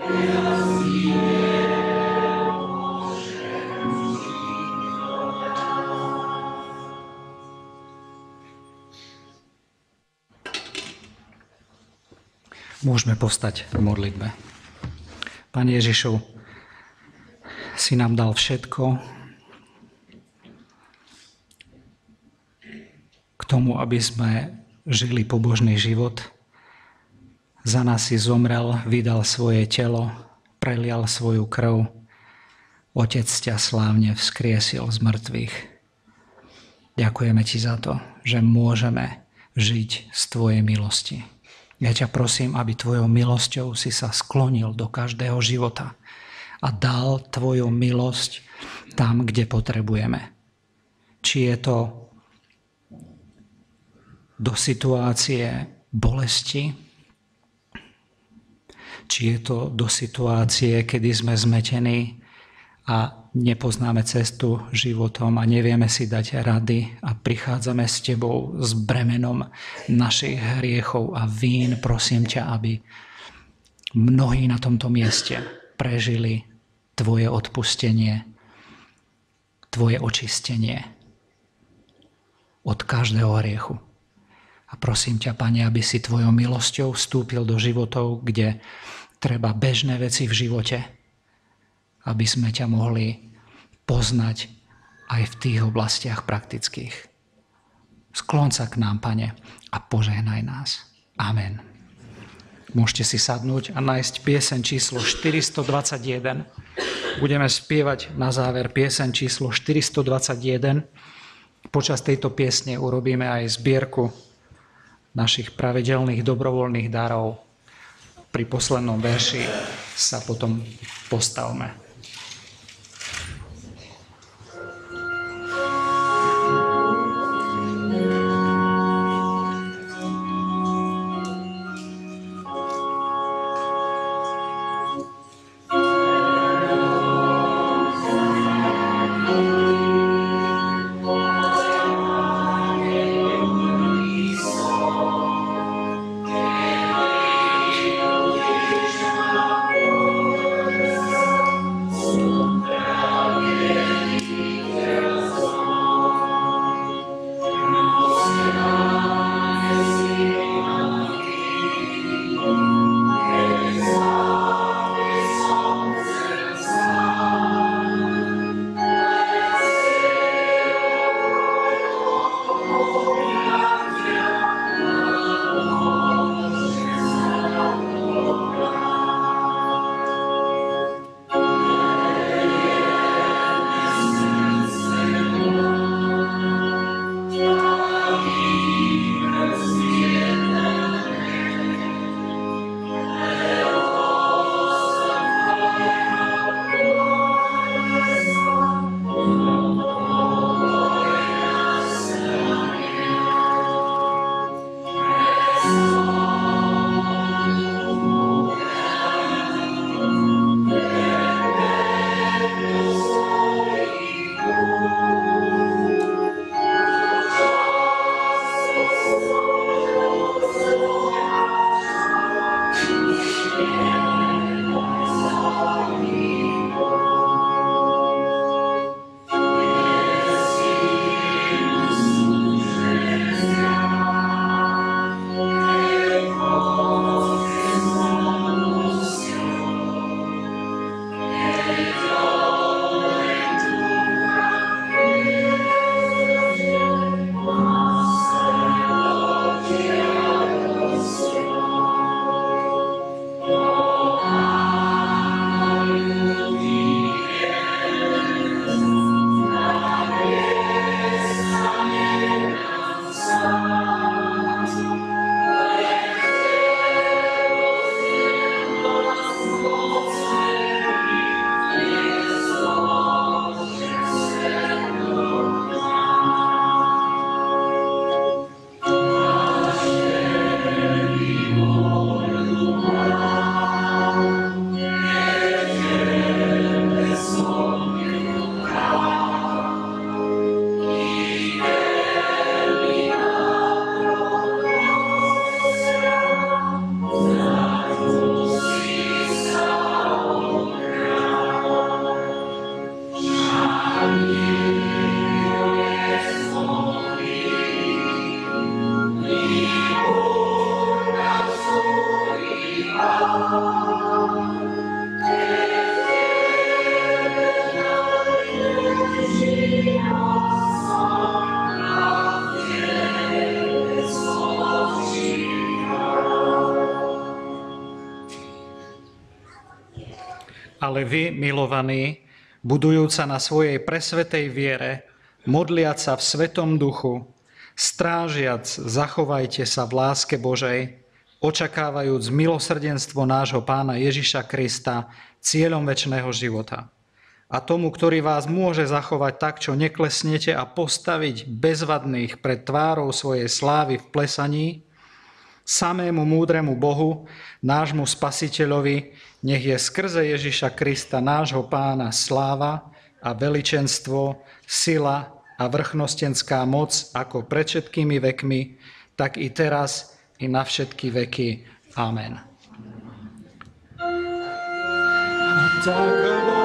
Môžeme povstať v modlitbe. Pane Ježišu, si nám dal všetko k tomu, aby sme žili pobožný život. Za nás si zomrel, vydal svoje telo, prelial svoju krv. Otec ťa slávne vzkriesil z mŕtvych. Ďakujeme ti za to, že môžeme žiť z tvojej milosti. Ja ťa prosím, aby tvojou milosťou si sa sklonil do každého života a dal tvoju milosť tam, kde potrebujeme. Či je to do situácie bolesti, či je to do situácie, kedy sme zmetení a nepoznáme cestu životom a nevieme si dať rady a prichádzame s tebou s bremenom našich hriechov a vín. Prosím ťa, aby mnohí na tomto mieste prežili tvoje odpustenie, tvoje očistenie od každého hriechu. A prosím ťa, Pane, aby si tvojou milosťou vstúpil do životov, kde treba bežné veci v živote, aby sme ťa mohli poznať aj v tých oblastiach praktických. Skloň sa k nám, Pane, a požehnaj nás. Amen. Môžete si sadnúť a nájsť pieseň číslo 421. Budeme spievať na záver pieseň číslo 421. Počas tejto piesne urobíme aj zbierku našich pravidelných dobrovoľných darov. Pri poslednom verši sa potom postavme. Ale vy, milovaní, budujúc sa na svojej presvetej viere, modliac sa v Svetom Duchu, strážiac, zachovajte sa v láske Božej, očakávajúc milosrdenstvo nášho Pána Ježiša Krista, cieľom večného života. A tomu, ktorý vás môže zachovať tak, čo neklesnete a postaviť bezvadných pred tvárou svojej slávy v plesaní, samému múdremu Bohu, nášmu Spasiteľovi, nech je skrze Ježiša Krista, nášho Pána, sláva a veličenstvo, sila a vrchnostenská moc ako pred všetkými vekmi, tak i teraz, i na všetky veky. Amen. Tak